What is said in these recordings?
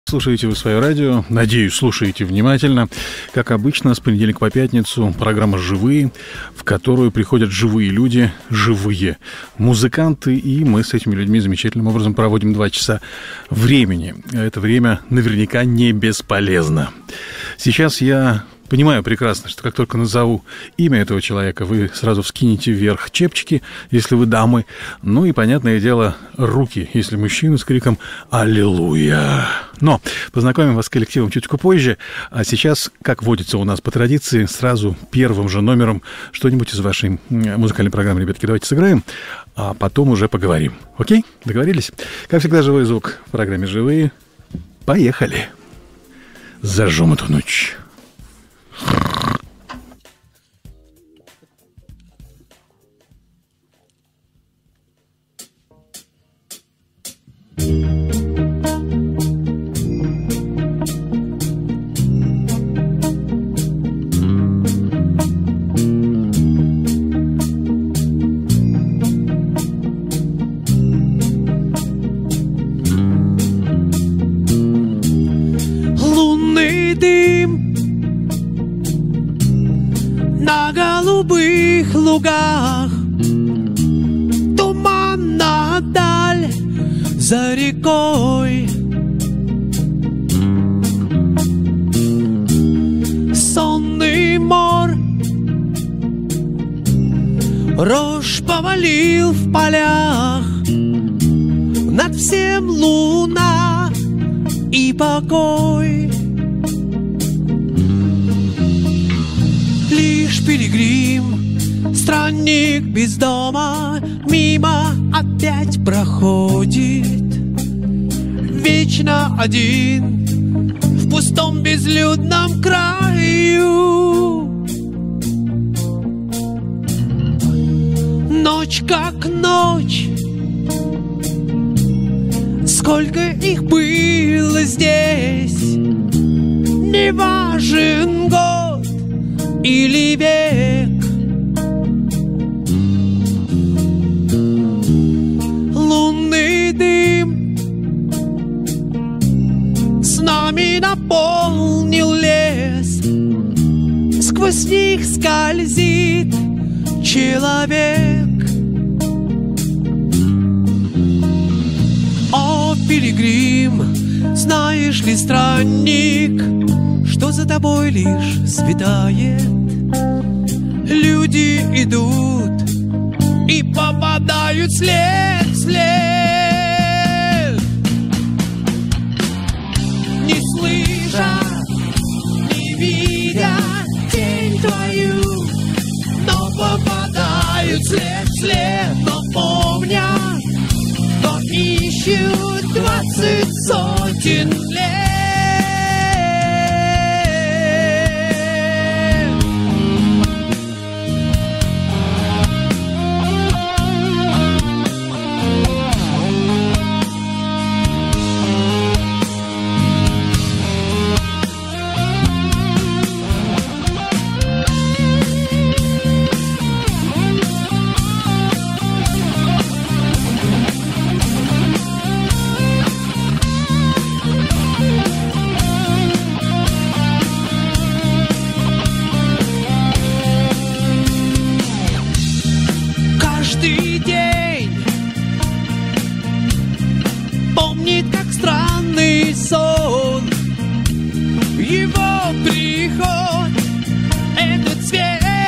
Слушаете вы свое радио, надеюсь, слушаете внимательно. Как обычно, с понедельника по пятницу программа «Живые», в которую приходят живые люди, живые музыканты, и мы с этими людьми замечательным образом проводим 2 часа времени. Это время наверняка не бесполезно. Сейчас я понимаю прекрасно, что как только назову имя этого человека, вы сразу вскинете вверх чепчики, если вы дамы. Ну и, понятное дело, руки, если мужчины, с криком «Аллилуйя!». Но познакомим вас с коллективом чуточку позже. А сейчас, как водится у нас по традиции, сразу первым же номером что-нибудь из вашей музыкальной программы, ребятки, давайте сыграем, а потом уже поговорим. Окей? Договорились? Как всегда, живой звук в программе «Живые». Поехали! Зажжем эту ночь. Лунный дым на голубых лугах, туманная даль за рекой, сонный мор, рожь повалил в полях, над всем луна и покой. Лишь пилигрим, странник без дома, мимо опять проходит, вечно один в пустом безлюдном краю. Ночь как ночь, сколько их было здесь, не важен год или век. Лунный дым с нами наполнил лес, сквозь них скользит человек. О, пилигрим, знаешь ли, странник, что за тобой лишь светает? Люди идут и попадают след в след. Не слышат, не видят тень твою, но попадают след в след, но помнят, но ищут 20 сотен лет. Сон, его приход, этот свет.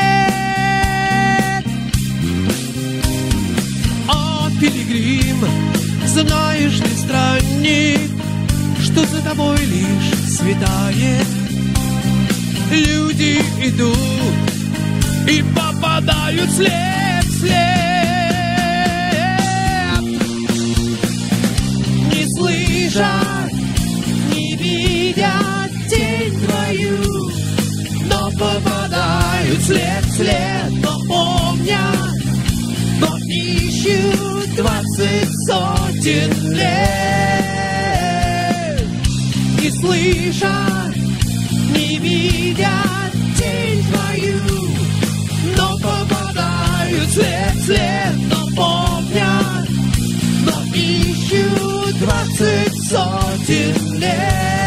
О, пилигрим, знаешь ли, странник, что за тобой лишь светает? Люди идут и попадают след в след. Не слышат, не видят тень твою, но попадают след в след, но помнят, но ищут 20 сотен лет. Не слышат, не видят тень твою, но попадают след в след, но помнят, но ищут 20 сотен лет.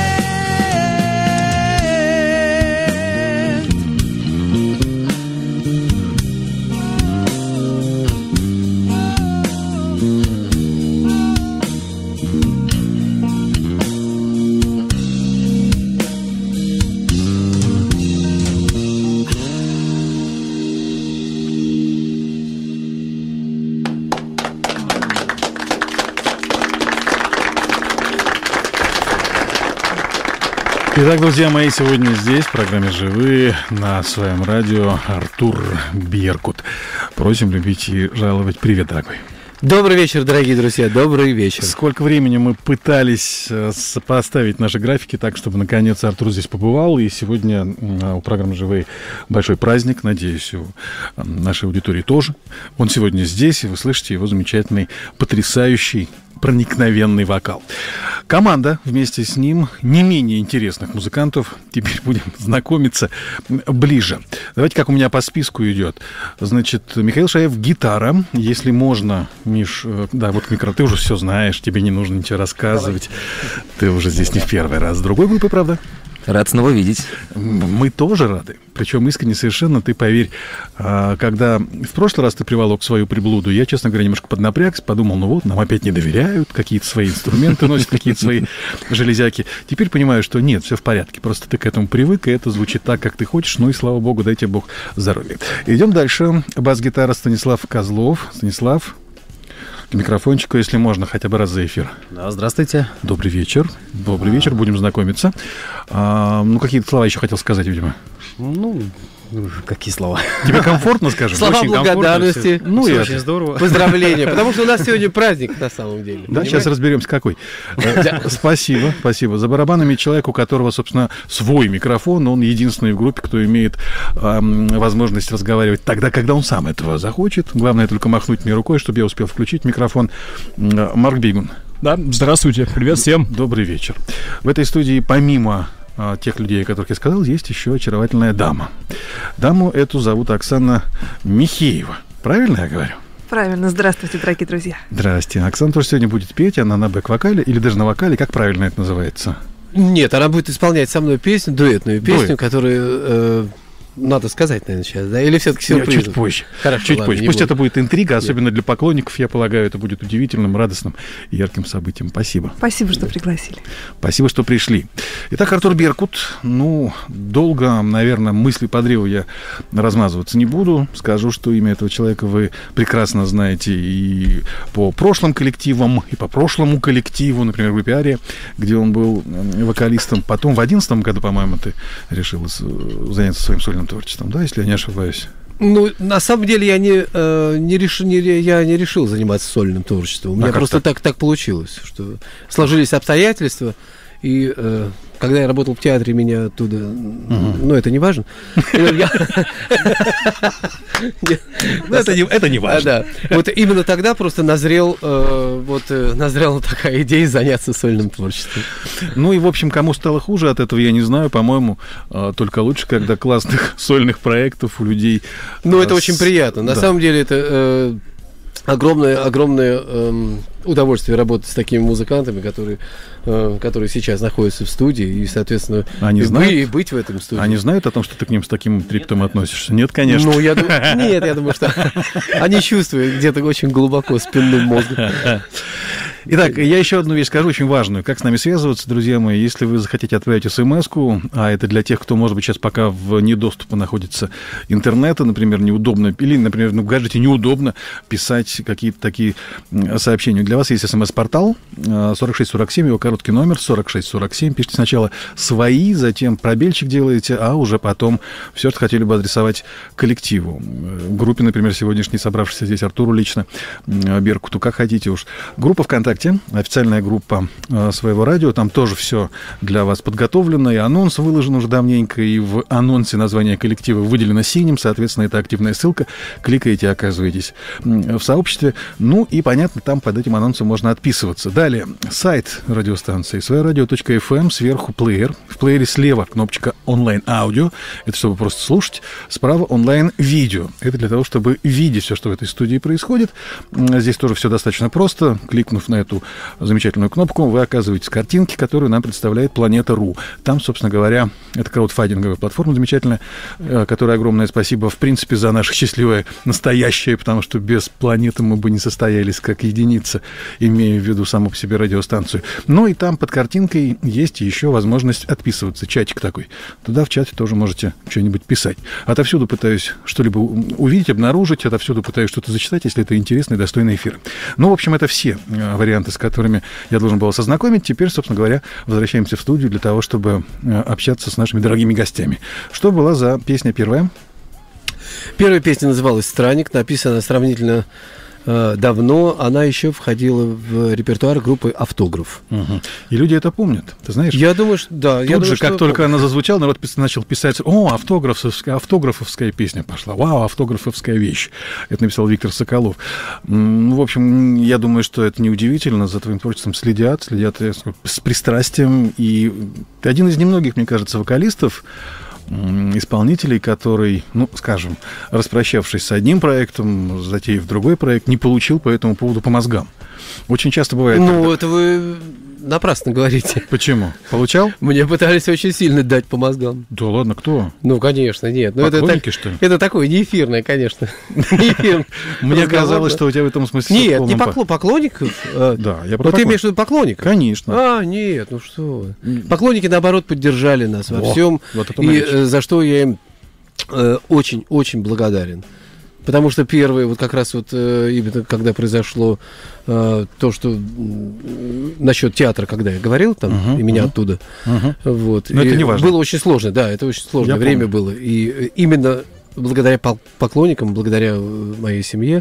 Итак, друзья мои, сегодня здесь, в программе «Живые», на своем радио Артур Беркут. Просим любить и жаловать. Привет, дорогой. Добрый вечер, дорогие друзья, добрый вечер. Сколько времени мы пытались сопоставить наши графики так, чтобы наконец Артур здесь побывал. И сегодня у программы «Живые» большой праздник, надеюсь, у нашей аудитории тоже. Он сегодня здесь, и вы слышите его замечательный, потрясающий, проникновенный вокал. Команда вместе с ним не менее интересных музыкантов. Теперь будем знакомиться ближе. Давайте, как у меня по списку идет. Значит, Михаил Шаев — гитара. Если можно, Миш, да, вот микро, ты уже все знаешь, тебе не нужно ничего рассказывать. Давай. Ты уже здесь не в первый раз. Другой группы, правда? Рад снова видеть. Мы тоже рады. Причем искренне совершенно, ты поверь, когда в прошлый раз ты приволок свою приблуду, я, честно говоря, немножко поднапрягся, подумал, ну вот, нам опять не доверяют, какие-то свои инструменты носят, какие-то свои железяки. Теперь понимаю, что нет, все в порядке, просто ты к этому привык, и это звучит так, как ты хочешь, ну и слава богу, дай тебе Бог здоровья. Идем дальше. Бас-гитара Станислав Козлов. Станислав, к микрофончику, если можно, хотя бы раз за эфир. Да, здравствуйте. Добрый вечер. Добрый вечер, будем знакомиться. Ну, какие-то слова еще хотел сказать, видимо. Ну, какие слова? Тебе комфортно, скажем? Слова очень благодарности. Ну, все и очень здорово. Поздравления, потому что у нас сегодня праздник на самом деле. Да, понимаете? Сейчас разберемся, какой. Спасибо, спасибо. За барабанами человек, у которого, собственно, свой микрофон, он единственный в группе, кто имеет возможность разговаривать тогда, когда он сам этого захочет. Главное только махнуть мне рукой, чтобы я успел включить микрофон. Марк Бигун. Да, здравствуйте, привет всем. Добрый вечер. В этой студии, помимо тех людей, о которых я сказал, есть еще очаровательная дама. Даму эту зовут Оксана Михеева. Правильно я говорю? Правильно. Здравствуйте, дорогие друзья. Здрасте. Оксана тоже сегодня будет петь, она на бэк-вокале или даже на вокале. Как правильно это называется? Нет, она будет исполнять со мной песню, дуэтную песню, которую... Надо сказать, наверное, сейчас, да? Или все-таки сюрприз? Чуть позже. Хорошо, чуть ладно, позже. Пусть буду. это будет интрига, особенно для поклонников, я полагаю, это будет удивительным, радостным и ярким событием. Спасибо. Спасибо, что пригласили. Спасибо, что пришли. Итак, Артур Беркут. Ну, долго, наверное, мысли по древу я размазываться не буду. Скажу, что имя этого человека вы прекрасно знаете и по прошлым коллективам, и по прошлому коллективу, например, в группе «Ария», где он был вокалистом. Потом в 2011 году, по-моему, ты решил заняться своим сольным творчеством, да, если я не ошибаюсь? Ну, на самом деле я не решил заниматься сольным творчеством. У меня просто так получилось, что сложились обстоятельства, и когда я работал в театре, меня оттуда... Ну, это не важно. Это не важно. Да. Вот именно тогда просто назрела такая идея заняться сольным творчеством. Ну и, в общем, кому стало хуже от этого, я не знаю. По-моему, только лучше, когда классных сольных проектов у людей... Ну, это очень приятно. На самом деле, это... Огромное удовольствие работать с такими музыкантами, которые сейчас находятся в студии, и, соответственно, и быть в этом студии. Они знают о том, что ты к ним с таким триптом относишься? Нет, конечно. Ну, я думаю, что они чувствуют где-то очень глубоко спинным мозгом. Итак, я еще одну вещь скажу, очень важную. Как с нами связываться, друзья мои? Если вы захотите отправить смс-ку, а это для тех, кто, может быть, сейчас пока в недоступе находится интернета, например, неудобно, или, например, в гаджете неудобно писать какие-то такие сообщения. Для вас есть смс-портал 4647, его короткий номер 4647. Пишите сначала свои, затем пробельчик делаете, а уже потом все, что хотели бы адресовать коллективу. Группе, например, сегодняшней, собравшейся здесь Артуру лично, Беркуту, как хотите уж. Группа ВКонтакте, официальная группа своего радио, там тоже все для вас подготовлено, и анонс выложен уже давненько, и в анонсе название коллектива выделено синим, соответственно, это активная ссылка, кликаете, оказываетесь в сообществе, ну и, понятно, там под этим анонсом можно отписываться. Далее, сайт радиостанции своерадио.фм, сверху плеер, в плеере слева кнопочка онлайн-аудио, это чтобы просто слушать, справа онлайн-видео, это для того, чтобы видеть все, что в этой студии происходит. Здесь тоже все достаточно просто, кликнув на эту замечательную кнопку, вы оказываетесь в картинке, которую нам представляет Планета.ру. Там, собственно говоря, это краудфандинговая платформа замечательная, которой огромное спасибо, в принципе, за наше счастливое настоящее, потому что без планеты мы бы не состоялись как единица, имея в виду саму по себе радиостанцию. Ну и там под картинкой есть еще возможность отписываться, чатик такой. Туда в чате тоже можете что-нибудь писать. Отовсюду пытаюсь что-либо увидеть, обнаружить, отовсюду пытаюсь что-то зачитать, если это интересный, достойный эфир. Ну, в общем, это все варианты варианты, с которыми я должен был вас ознакомить. Теперь, собственно говоря, возвращаемся в студию для того, чтобы общаться с нашими дорогими гостями. Что была за песня первая? Первая песня называлась «Странник», написана сравнительно давно. Она еще входила в репертуар группы «Автограф». Угу. И люди это помнят, ты знаешь? Я думаю, что да. Тут же, как только она зазвучала, народ начал писать: «О, автографовская песня пошла! Вау, автографовская вещь!» Это написал Виктор Соколов. В общем, я думаю, что это неудивительно. За твоим творчеством следят с пристрастием. И ты один из немногих, мне кажется, вокалистов, исполнителей, который, ну, скажем, распрощавшись с одним проектом, затеяв другой проект, не получил по этому поводу по мозгам. Очень часто бывает... Ну, это вы напрасно говорите. Почему? Получал? Мне пытались очень сильно дать по мозгам. Да ладно, кто? Ну, конечно, нет. Поклонники, что ли? Это такое неэфирное, конечно. Мне казалось, что у тебя в этом смысле... Нет, не поклонников. Да, я про... Ты имеешь в виду поклонников? Конечно. Нет, ну что вы. Поклонники, наоборот, поддержали нас во всем. И за что я им очень-очень благодарен. Потому что первые, вот как раз вот именно когда произошло то, что насчет театра, когда я говорил там, и меня оттуда, вот. Но это не важно. Было очень сложно, да, это очень сложное время было. И именно благодаря поклонникам, благодаря моей семье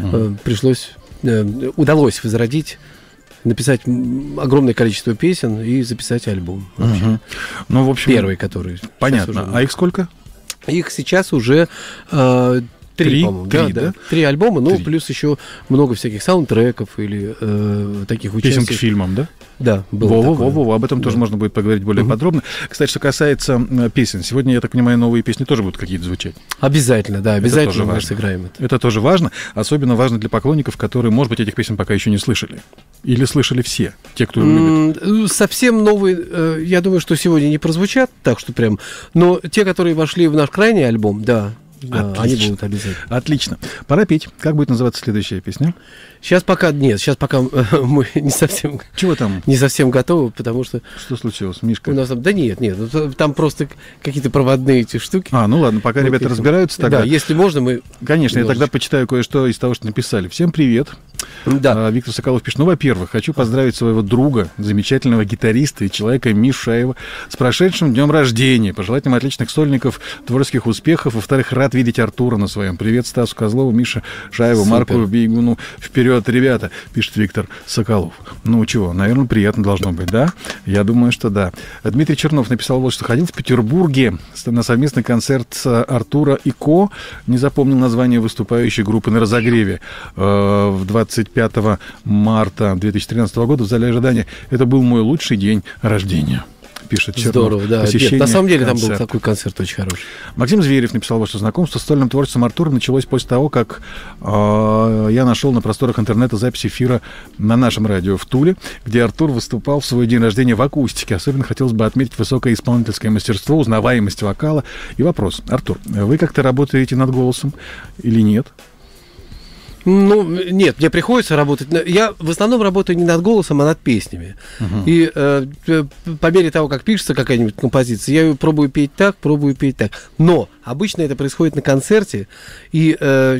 удалось возродить, написать огромное количество песен и записать альбом. Ну, в общем... Первый, который... Понятно. А их сколько? Их сейчас уже... Три, по-моему, да. 3 альбома, ну, плюс еще много всяких саундтреков или таких участий. Песен к фильмам, да? Да, было Во-во-во, об этом тоже можно будет поговорить более подробно. Кстати, что касается песен, сегодня, я так понимаю, новые песни тоже будут какие-то звучать? Обязательно, да, обязательно мы сыграем это. Это тоже важно, особенно важно для поклонников, которые, может быть, этих песен пока еще не слышали. Или слышали все, те, кто любит? Совсем новые, я думаю, что сегодня не прозвучат, так что прям, но те, которые вошли в наш крайний альбом, да, они будут обязательно. Отлично. Пора петь. Как будет называться следующая песня? Сейчас пока мы не совсем... Чего там? Не совсем готовы, потому что... Что случилось, Мишка? У нас там... Да нет, там просто какие-то проводные эти штуки. Ну ладно, пока ребята разбираются тогда. Да, если можно, мы... Конечно, я тогда почитаю кое-что из того, что написали. Всем привет. Да. Виктор Соколов пишет: ну, во-первых, хочу поздравить своего друга, замечательного гитариста и человека Мишу Шаева с прошедшим днем рождения. Пожелать им отличных сольников, творческих успехов. Во-вторых, рад видеть Артура на своем. Привет Стасу Козлову, Мише Шаеву, Марку Бейгуну. Вперед, ребята, пишет Виктор Соколов. Ну, чего, наверное, приятно должно быть, да? Я думаю, что да. Дмитрий Чернов написал вот, что ходил в Петербурге на совместный концерт с Артура и Ко. Не запомнил название выступающей группы на разогреве в 25 марта 2013 года в зале ожидания. Это был мой лучший день рождения, пишет Чернов. Здорово, да. Нет, на самом деле там был такой концерт очень хороший. Максим Зверев написал вот, что знакомство с сольным творчеством Артура началось после того, как я нашел на просторах интернета запись эфира на нашем радио в Туле, где Артур выступал в свой день рождения в акустике. Особенно хотелось бы отметить высокое исполнительское мастерство, узнаваемость вокала. И вопрос: Артур, вы как-то работаете над голосом или нет? Ну, нет, мне приходится работать. Я в основном работаю не над голосом, а над песнями. И по мере того, как пишется какая-нибудь композиция, я ее пробую петь так. Но обычно это происходит на концерте, и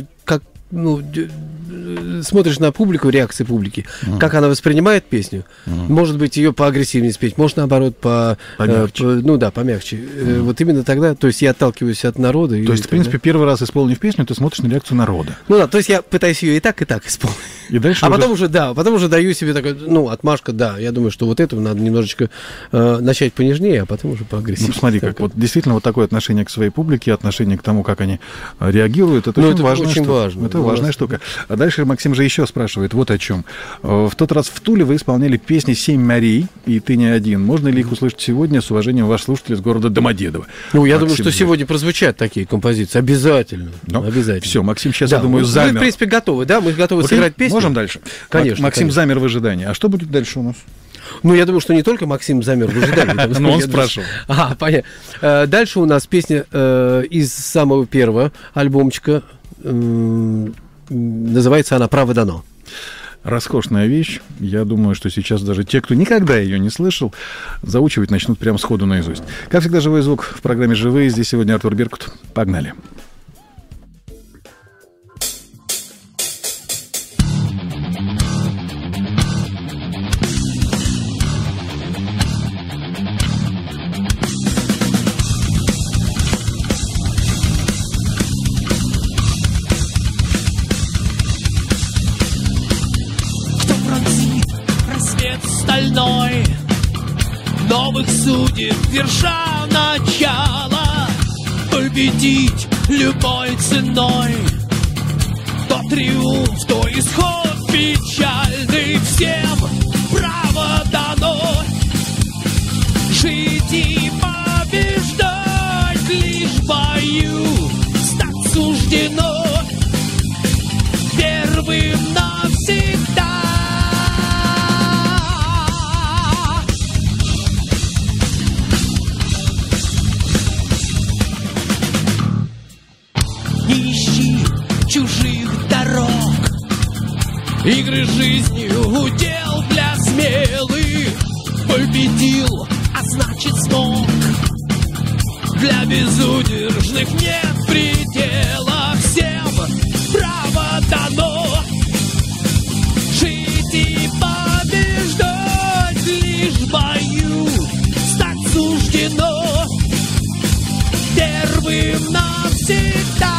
смотришь на публику, реакции публики, как она воспринимает песню. Может быть, ее поагрессивнее спеть, может, наоборот, помягче. Вот именно тогда, то есть я отталкиваюсь от народа. То есть, в принципе, первый раз исполнив песню, ты смотришь на реакцию народа. Ну да, то есть я пытаюсь ее и так исполнить. И дальше потом уже даю себе такой, отмашка, да, я думаю, что вот эту надо немножечко начать понежнее, а потом уже поагрессивнее. Ну, смотри, как вот действительно вот такое отношение к своей публике, отношение к тому, как они реагируют, это очень важно. Это важная штука. А дальше Максим же еще спрашивает вот о чем. В тот раз в Туле вы исполняли песни «Семь морей», и ты не один. Можно ли их услышать сегодня? С уважением, ваш слушатель из города Домодедово. Ну, я думаю, что сегодня прозвучат такие композиции. Обязательно. Обязательно. Все, Максим сейчас, я думаю, замер. Мы, в принципе, готовы, да? Мы готовы сыграть песню. Можем дальше? Конечно. Максим замер в ожидании. А что будет дальше у нас? Ну, я думаю, что не только Максим замер в ожидании. Но он спрашивал. Понятно. Дальше у нас песня из самого первого альбомчика. Называется она «Право дано». Роскошная вещь. Я думаю, что сейчас даже те, кто никогда ее не слышал, заучивать начнут прямо сходу наизусть. Как всегда, живой звук в программе «Живые». Здесь сегодня Артур Беркут. Погнали. новых судеб верша начала, победить любой ценой. То триумф, то исход печальный, всем право дано жить и побеждать, лишь в бою стать суждено первым навсегда. Не ищи чужих дорог, игры жизнью удел для смелых. Победил, а значит смог, для безудержных нет предела. Всем право дано жить и побеждать, лишь в бою стать суждено первым навсегда.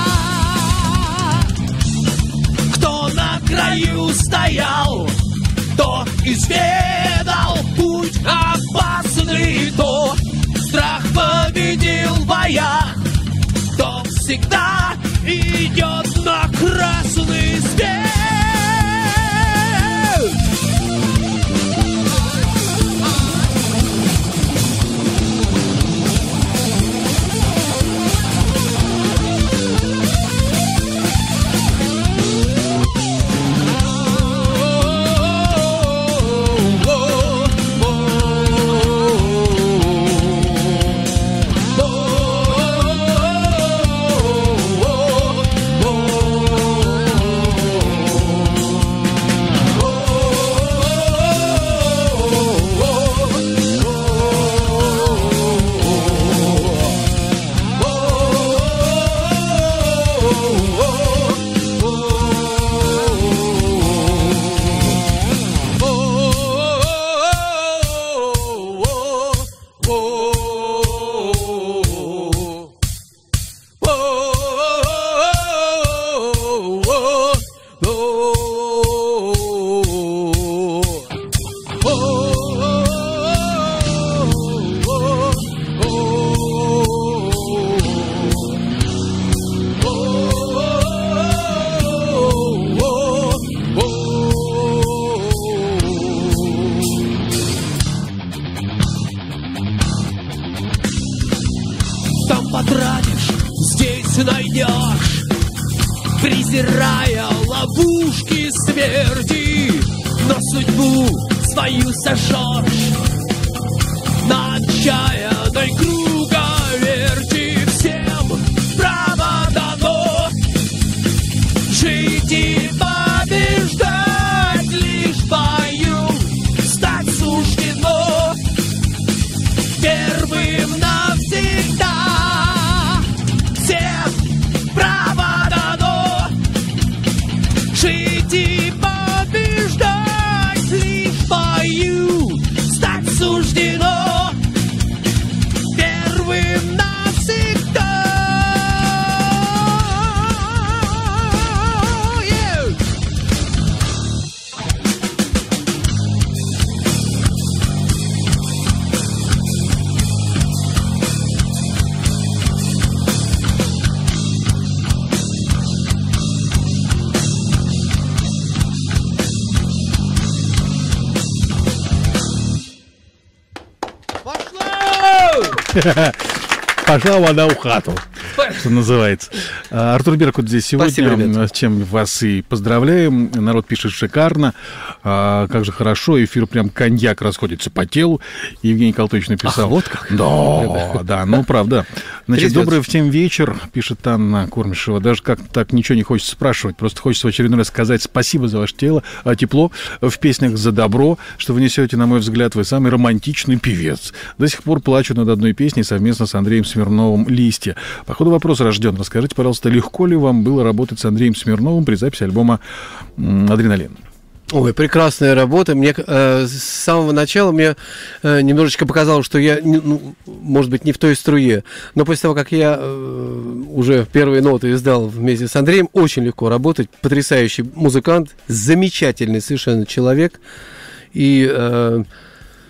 Кто на краю стоял, тот изведал путь опасный, то страх победил в боях, то всегда идет на красный свет. Потратишь, здесь найдешь, презирая ловушки смерти, но судьбу свою сожжешь на отчаянной круговерти. Всем право дано жить и побеждать, лишь в бою стать суждено первым навсегда. Жить и побеждать, лишь в бою стать суждено первым навсегда. Пошла вода в хату, что называется. Артур Беркут здесь сегодня. Спасибо, с чем вас и поздравляем. Народ пишет шикарно. Как же хорошо. Эфир прям коньяк расходится по телу. Евгений Колтович написал. Ах, вот как? Да, ну правда. Значит, добрый всем вечер, пишет Анна Кормишева. Даже как-то так ничего не хочется спрашивать. Просто хочется в очередной раз сказать спасибо за ваше тепло в песнях, за добро, что вы несете, на мой взгляд, вы самый романтичный певец. До сих пор плачу над одной песней совместно с Андреем Смирновым «Листья». По ходу вопрос рожден. Расскажите, пожалуйста, легко ли вам было работать с Андреем Смирновым при записи альбома «Адреналин»? Ой, прекрасная работа. Мне с самого начала мне немножечко показалось, что я, может быть, не в той струе. Но после того, как я уже первые ноты издал вместе с Андреем, очень легко работать. Потрясающий музыкант, замечательный совершенно человек. И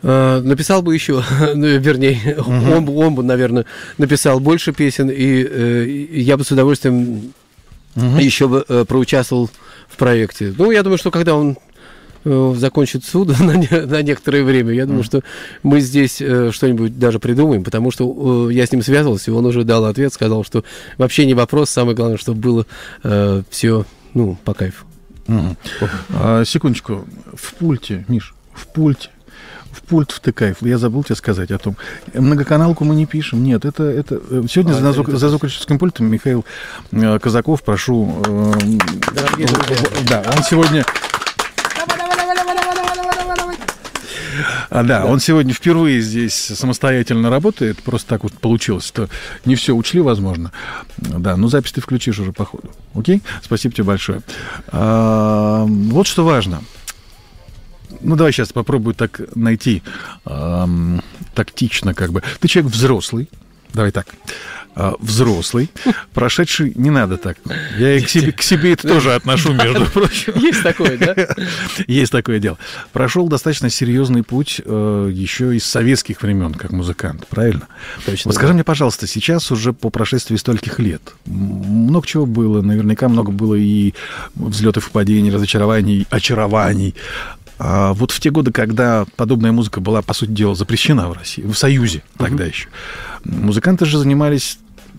Написал бы еще, вернее, он бы, наверное, написал больше песен, и я бы с удовольствием еще бы проучаствовал в проекте. Ну, я думаю, что когда он закончит суд на некоторое время, я думаю, что мы здесь что-нибудь даже придумаем, потому что я с ним связывался, и он уже дал ответ, сказал, что вообще не вопрос, самое главное, чтобы было все, ну, по кайфу. Секундочку, в пульте, Миш, в пульт втыкай. Я забыл тебе сказать о том. Многоканалку мы не пишем. Нет, это... Сегодня за звукорежиссерским пультом Михаил Казаков, прошу... Да, он сегодня... Да, он сегодня впервые здесь самостоятельно работает. Просто так вот получилось, что не все учли, возможно. Да, ну запись ты включишь уже по ходу. Окей? Спасибо тебе большое. Вот что важно. Ну, давай сейчас попробую так найти тактично как бы. Ты человек взрослый. Давай так. Взрослый, прошедший, не надо так. Я и к себе это тоже отношу, между прочим. Есть такое, да? Есть такое дело. Прошел достаточно серьезный путь еще из советских времен, как музыкант, правильно? Точно. Вот скажи мне, пожалуйста, сейчас уже по прошествии стольких лет много чего было, наверняка много было и взлетов и падений, разочарований, очарований. А вот в те годы, когда подобная музыка была, по сути дела, запрещена в России, в Союзе тогда еще, музыканты же занимались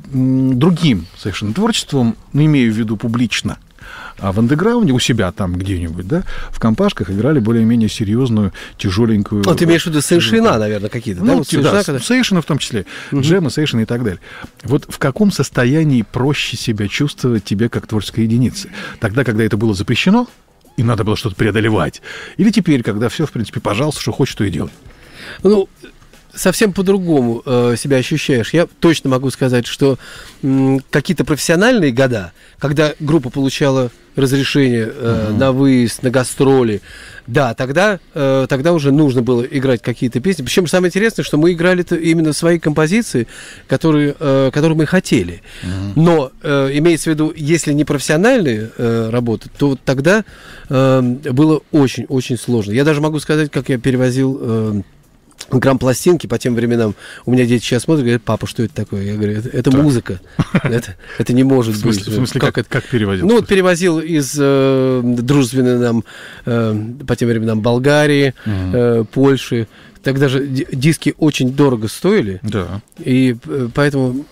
другим совершенно творчеством, ну, имею в виду публично. А в андеграунде у себя там где-нибудь, да, в компашках играли более-менее серьезную, тяжеленькую... Ну, ты имеешь в виду сейшена, наверное, какие-то, да? Ну, Вот да, сейшены в том числе, джемы, сейшены и так далее. Вот в каком состоянии проще себя чувствовать тебе как творческой единице? Тогда, когда это было запрещено, и надо было что-то преодолевать? Или теперь, когда все, в принципе, пожалуйста, что хочешь, то и делай? Ну, совсем по-другому себя ощущаешь. Я точно могу сказать, что какие-то профессиональные года, когда группа получала разрешение на выезд, на гастроли, да, тогда уже нужно было играть какие-то песни. Причем самое интересное, что мы играли именно свои композиции, которые мы хотели. Но имеется в виду, если не профессиональные работы, то тогда было очень-очень сложно. Я даже могу сказать, как я перевозил грамм-пластинки по тем временам. У меня дети сейчас смотрят и говорят: папа, что это такое? Я говорю, это музыка. Это не может быть. В смысле, как перевозил? Ну, вот перевозил из дружественной нам по тем временам Болгарии, Польши. Тогда же диски очень дорого стоили. Да. И поэтому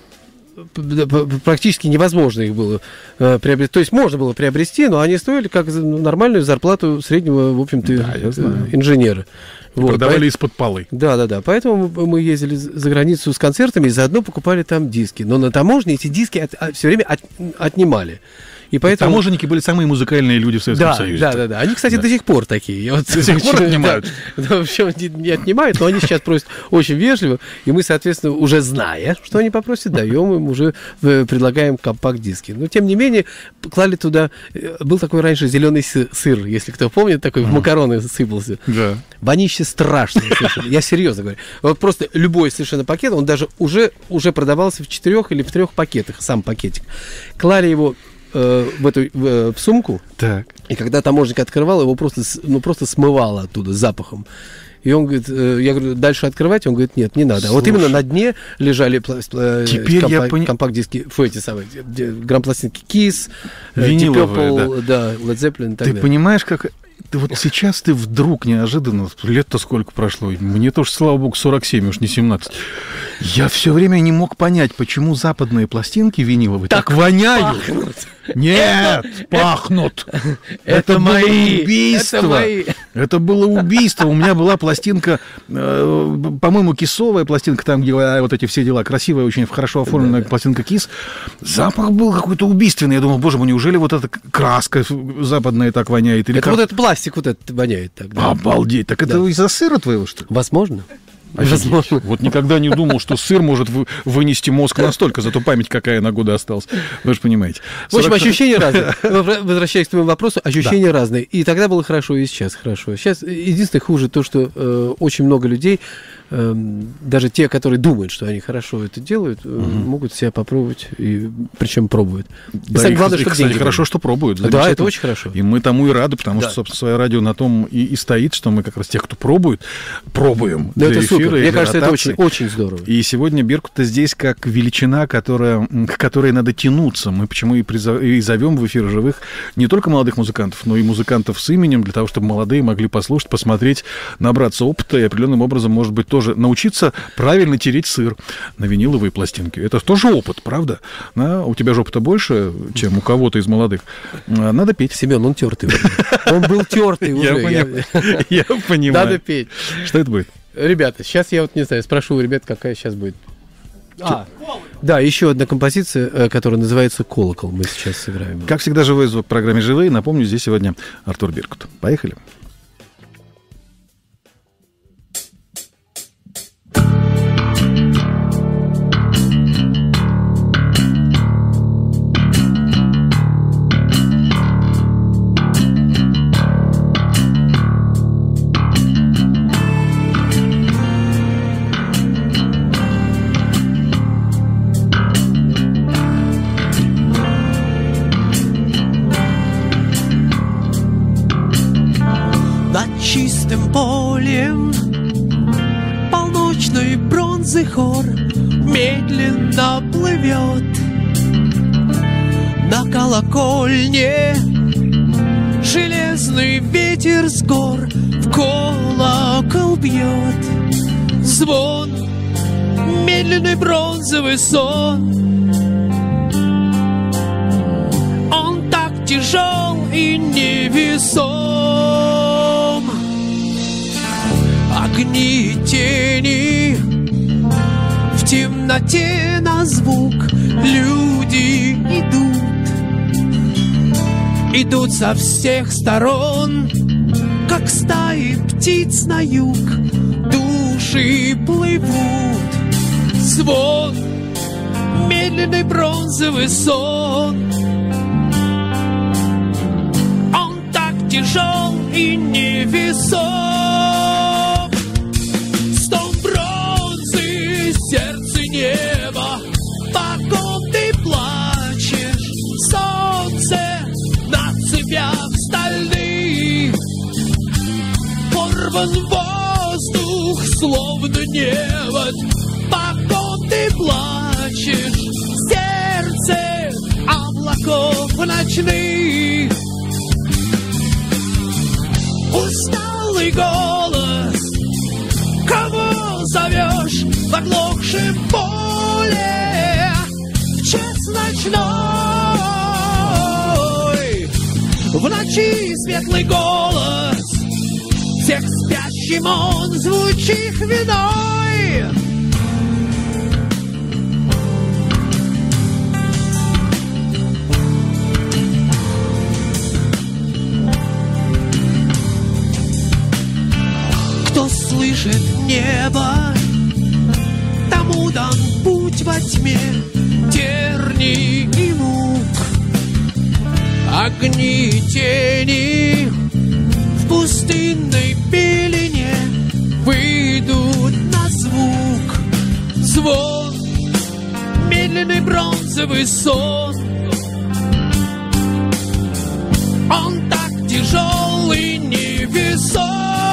практически невозможно их было приобрести. То есть можно было приобрести, но они стоили как нормальную зарплату среднего, в общем-то, инженера. Вот, продавали из-под полы. Да. Поэтому мы ездили за границу с концертами и заодно покупали там диски. Но на таможне эти диски все время отнимали. И поэтому... Таможенники были самые музыкальные люди в Советском Союзе. Да. Они, кстати, до сих пор такие. До сих пор отнимают. Да, вообще не отнимают, но они сейчас просят очень вежливо. И мы, соответственно, уже зная, что они попросят, даем им, уже предлагаем компакт-диски. Но, тем не менее, клали туда... Был такой раньше зеленый сыр, если кто помнит, такой в макароны сыпался. Да. Вонище страшное совершенно. Я серьезно говорю. Вот просто любой совершенно пакет, он даже уже продавался в 4 или в 3 пакетах, сам пакетик. Клали его в сумку, так. И когда таможенник открывал, его просто смывало оттуда запахом. И он говорит, я говорю, дальше открывать? Он говорит, нет, не надо. Слушай, вот именно на дне лежали компакт-диски, эти самые грамм-пластинки Kiss, виниловые, Deep Purple, да, Led Zeppelin и так далее. Ты понимаешь, как... Вот сейчас ты вдруг неожиданно, лет-то сколько прошло, мне тоже, слава богу, 47, уж не 17. Я все время не мог понять, почему западные пластинки виниловые так воняют. Нет, пахнут. Это мои убийства. Это было убийство. У меня была пластинка, по-моему, кисовая пластинка, там, где вот эти все дела, красивая, очень хорошо оформленная пластинка Кис. Запах был какой-то убийственный. Я думал, боже мой, неужели вот эта краска западная так воняет? Это вот этот пластик вот этот воняет так. Обалдеть. Так это из-за сыра твоего, что ли? Возможно. Возможно. Вот никогда не думал, что сыр может вынести мозг настолько, зато память какая на годы осталась. Вы же понимаете. В общем, ощущения разные. Возвращаясь к твоему вопросу, ощущения разные. И тогда было хорошо, и сейчас хорошо. Сейчас единственное хуже то, что очень много людей, даже те, которые думают, что они хорошо это делают, могут себя попробовать, и причем пробуют. Да, самое главное, что кстати, хорошо, что пробуют. Да, это очень хорошо. И мы тому и рады, потому что, собственно, свое радио на том и стоит, что мы как раз тех, кто пробует, пробуем. Да, это супер. Мне кажется, это очень, очень здорово. И сегодня Беркут-то здесь как величина, к которой надо тянуться. Мы почему и зовем в эфир живых не только молодых музыкантов, но и музыкантов с именем, для того, чтобы молодые могли послушать, посмотреть, набраться опыта и определенным образом, может быть, тоже научиться правильно тереть сыр на виниловые пластинки. Это тоже опыт, правда? У тебя же опыта больше, чем у кого-то из молодых. Надо петь. Семен, он тертый. Он был тертый уже. Я понимаю. Надо петь. Что это будет? Ребята, сейчас я вот не знаю, спрошу у ребят, какая сейчас будет. Да, еще одна композиция, которая называется «Колокол». Мы сейчас сыграем. Как всегда, живой звук в программе «Живые». Напомню, здесь сегодня Артур Беркут. Поехали. Чистым полем полночной бронзы хор медленно плывет. На колокольне железный ветер с гор в колокол бьет. Звон, медленный бронзовый сон, он так тяжел и невесом. Огни и тени в темноте на звук, люди идут со всех сторон, как стаи птиц на юг, души плывут. Звон, медленный бронзовый сон, он так тяжел и невесом. Небо, по ком ты плачешь, солнце на цепях стальных, порван воздух, словно невод, по ком ты плачешь, сердце облаков ночных. Усталый голос, кого зовешь в оглохшем поле, в час ночной, в ночи светлый голос, всех спящим он звучит виной. Кто слышит небо, тому дан путь во тьме терний и мук. Огни и тени в пустынной пелене выйдут на звук. Звон, медленный бронзовый сон, он так тяжел и невесом.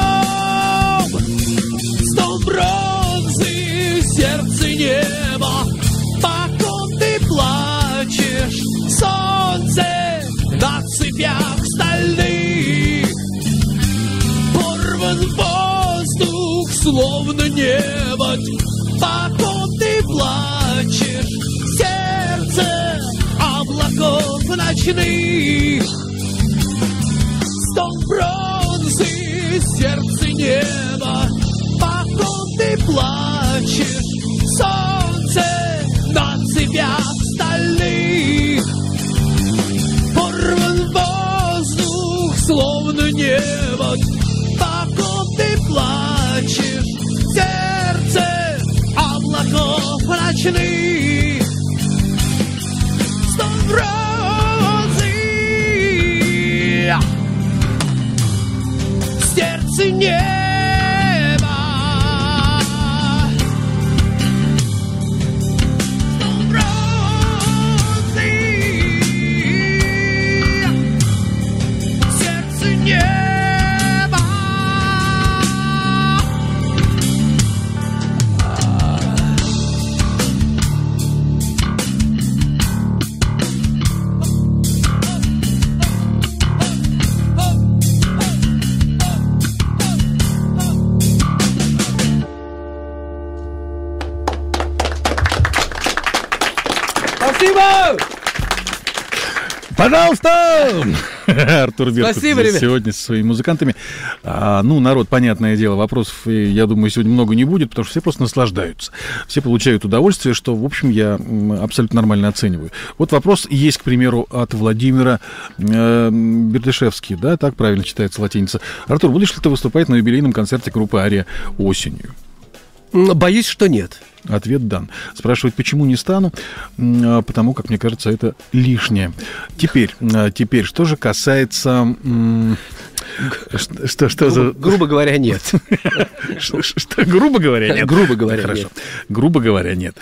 Стон бронзы, сердце неба, по ком ты плачешь, солнце на цепях стальных, порван воздух, словно невод, по ком ты плачешь, сердце облаков ночных. Стон бронзы, сердце неба, по ком ты плачешь, солнце на цепях стальных, порван воздух, словно невод, по ком ты плачешь, сердце вечный. Снова розы, сердце неба. Снова розы, сердце неба. Спасибо! Пожалуйста! Артур Беркут Спасибо, ребят. сегодня со своими музыкантами. Народ, понятное дело, вопросов, я думаю, сегодня много не будет, потому что все просто наслаждаются. Все получают удовольствие, что, в общем, я абсолютно нормально оцениваю. Вот вопрос есть, к примеру, от Владимира Бердышевский, да, так правильно читается латиница. Артур, будешь ли ты выступать на юбилейном концерте группы «Ария» осенью? Боюсь, что нет. Ответ дан. Спрашивать, почему не стану, потому как, мне кажется, это лишнее. Теперь, что же касается... Грубо говоря, нет. Что, грубо говоря, нет? Грубо говоря, Хорошо. нет. Грубо говоря, нет.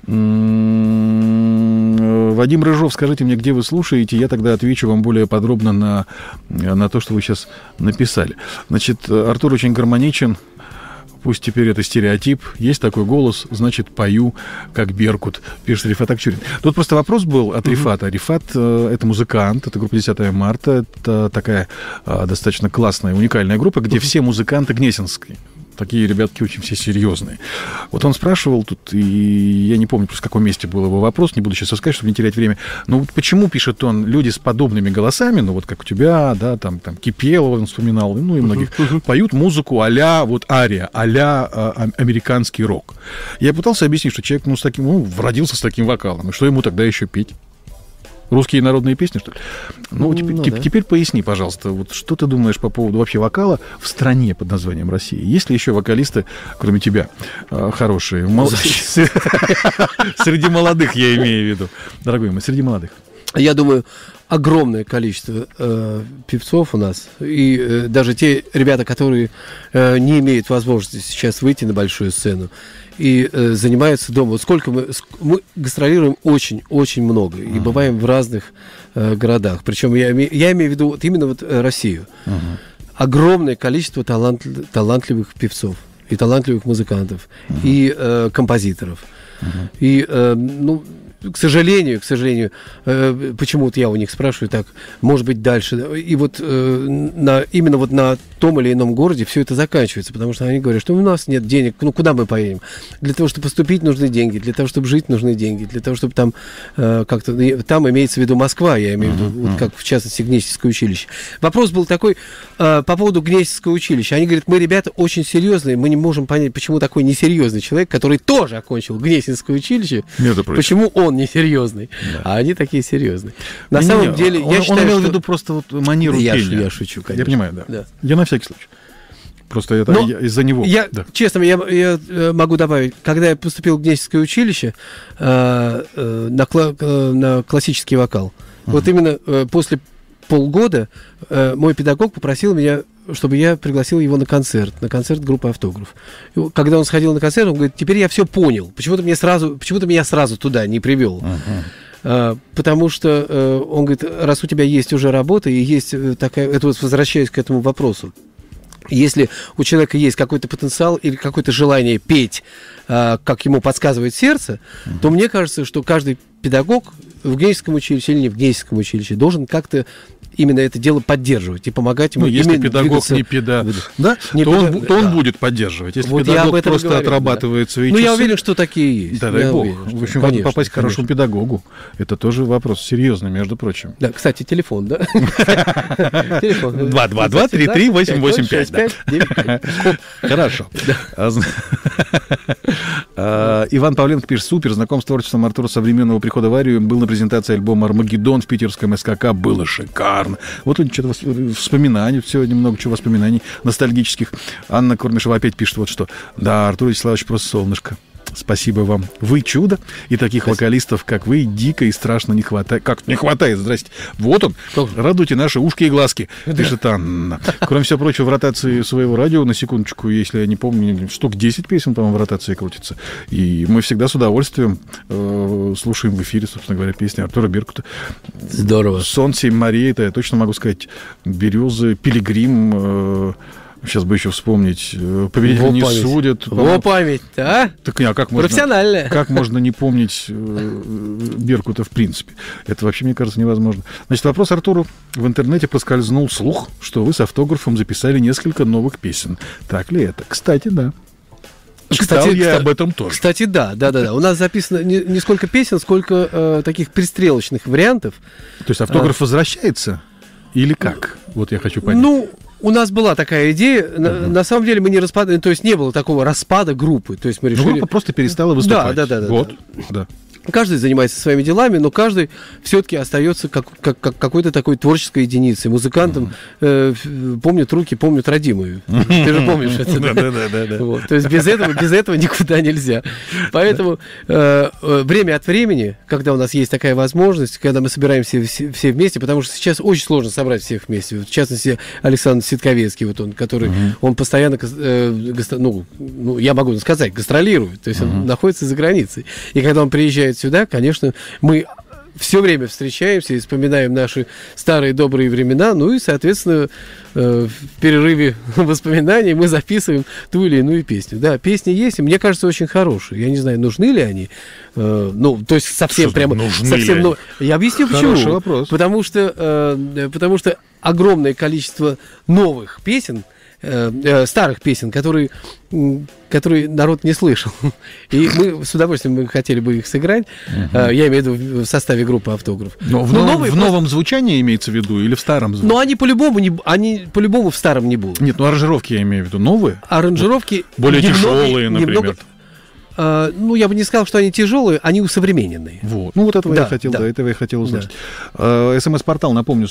Вадим Рыжов, скажите мне, где вы слушаете, я тогда отвечу вам более подробно на то, что вы сейчас написали. Значит, Артур очень гармоничен. Пусть теперь это стереотип. Есть такой голос, значит, пою, как Беркут, пишет Рифат Акчурин. Тут просто вопрос был от Рифата. Рифат — это музыкант, это группа 10 марта. Это такая достаточно классная, уникальная группа, где все музыканты гнесинские. Такие ребятки очень все серьезные. Вот он спрашивал тут, и я не помню, в каком месте был его вопрос, не буду сейчас рассказать, чтобы не терять время. Ну, вот почему, пишет он, люди с подобными голосами, ну, вот как у тебя, да, там Кипелова он вспоминал, ну, и многих, поют музыку а-ля, вот Ария, а-ля американский рок. Я пытался объяснить, что человек, ну, с таким, родился с таким вокалом, и что ему тогда еще петь? Русские народные песни, что ли? Теперь поясни, пожалуйста, вот что ты думаешь по поводу вообще вокала в стране под названием Россия? Есть ли еще вокалисты, кроме тебя, хорошие? Среди молодых, я имею в виду. Дорогой мой, среди молодых. Я думаю, огромное количество певцов у нас. И даже те ребята, которые не имеют возможности сейчас выйти на большую сцену и занимаются дома. Вот сколько мы гастролируем очень-очень много. И бываем в разных городах. Причем я имею в виду вот именно вот Россию. Огромное количество талантливых певцов и талантливых музыкантов и композиторов. И, к сожалению, почему-то я у них спрашиваю так, может быть, дальше. И вот именно вот на том или ином городе все это заканчивается, потому что они говорят, что у нас нет денег, ну куда мы поедем? Для того, чтобы поступить, нужны деньги, для того, чтобы жить, нужны деньги, для того, чтобы там как-то... Там имеется в виду Москва, я имею в виду, вот как в частности Гнесинское училище. Вопрос был такой по поводу Гнесинского училища. Они говорят, мы, ребята, очень серьезные, мы не можем понять, почему такой несерьезный человек, который тоже окончил Гнесинское училище, почему он несерьезный, а они такие серьезные. На самом деле, я считаю, он имел в виду просто вот манеру пения. Я шучу, конечно. Я понимаю, да. Я на всякий случай. Просто это из-за него. Честно, я могу добавить, когда я поступил в Гнесинское училище на классический вокал, вот именно после полгода мой педагог попросил меня, чтобы я пригласил его на концерт группы «Автограф». И когда он сходил на концерт, он говорит, теперь я все понял, почему ты меня сразу туда не привел. Потому что он говорит, раз у тебя есть уже работа и есть такая, это вот возвращаясь к этому вопросу, если у человека есть какой-то потенциал или какое-то желание петь, как ему подсказывает сердце, то мне кажется, что каждый педагог в Гнесинском училище или не в Гнесинском училище должен как-то именно это дело поддерживать и помогать ему. Если педагог не педагог, да, то он будет поддерживать. Если вот педагог просто говорю, отрабатывает свои часы... Ну, я уверен, что такие есть. Да, дай бог. В общем, конечно, попасть к хорошему педагогу. Это тоже вопрос серьезный, между прочим. Да, кстати, телефон, да? 222-33-885. Хорошо. Иван Павленко пишет, супер, знаком с творчеством Артура со временного прихода в Арию, был на презентации альбома «Армагеддон» в питерском СКК, было шикарно. Вот что-то вспоминаний, сегодня много чего воспоминаний ностальгических. Анна Кормишева опять пишет вот что. Да, Артур Вячеславович просто солнышко. Спасибо вам. Вы чудо, и таких вокалистов, как вы, дико и страшно не хватает. Как не хватает? Здрасте. Вот он. Радуйте наши ушки и глазки, пишет Анна. Кроме всего прочего, в ротации своего радио, на секундочку, если я не помню, штук 10 песен, по-моему, в ротации крутится. И мы всегда с удовольствием слушаем в эфире, собственно говоря, песни Артура Беркута. Здорово. «Сон, 7 морей», это я точно могу сказать. «Березы», «Пилигрим», сейчас бы еще вспомнить. «Победители не судят». Во память, а? Так, а как можно, профессиональная. Как можно не помнить Беркута в принципе? Это вообще, мне кажется, невозможно. Значит, вопрос Артуру. В интернете проскользнул слух, что вы с автографом записали несколько новых песен. Так ли это? Кстати, да. Читал я об этом тоже. Кстати, да. У нас записано не сколько песен, сколько таких пристрелочных вариантов. То есть автограф возвращается? Или как? Вот я хочу понять. Ну, у нас была такая идея. На самом деле мы не распадали, то есть не было такого распада группы. То есть мы решили... группа просто перестала выступать. Да. Вот, да. Каждый занимается своими делами, но каждый все-таки остается как какой-то такой творческой единицей. Музыкантом помнят руки, помнят родимую. Ты же помнишь это? Да. То есть без этого никуда нельзя. Поэтому время от времени, когда у нас есть такая возможность, когда мы собираемся все вместе, потому что сейчас очень сложно собрать всех вместе. В частности, Александр Ситковецкий, вот он, который он постоянно, я могу сказать, гастролирует. То есть он находится за границей. И когда он приезжает сюда, конечно, мы все время встречаемся и вспоминаем наши старые добрые времена, ну и, соответственно, в перерыве воспоминаний мы записываем ту или иную песню. Да, песни есть, и мне кажется, очень хорошие. Я не знаю, нужны ли они. То есть совсем что прямо... Совсем, я объясню, почему. Хороший вопрос. Потому что огромное количество новых песен, старых песен, которые народ не слышал. И мы с удовольствием хотели бы их сыграть. Я имею в виду в составе группы «Автограф». Но в новом звучании имеется в виду или в старом звучании? Но они по-любому в старом не будут. Нет, аранжировки я имею в виду новые? Аранжировки... Более тяжелые, например. Я бы не сказал, что они тяжелые, они усовремененные. Вот. Этого я хотел услышать. СМС-портал, напомню,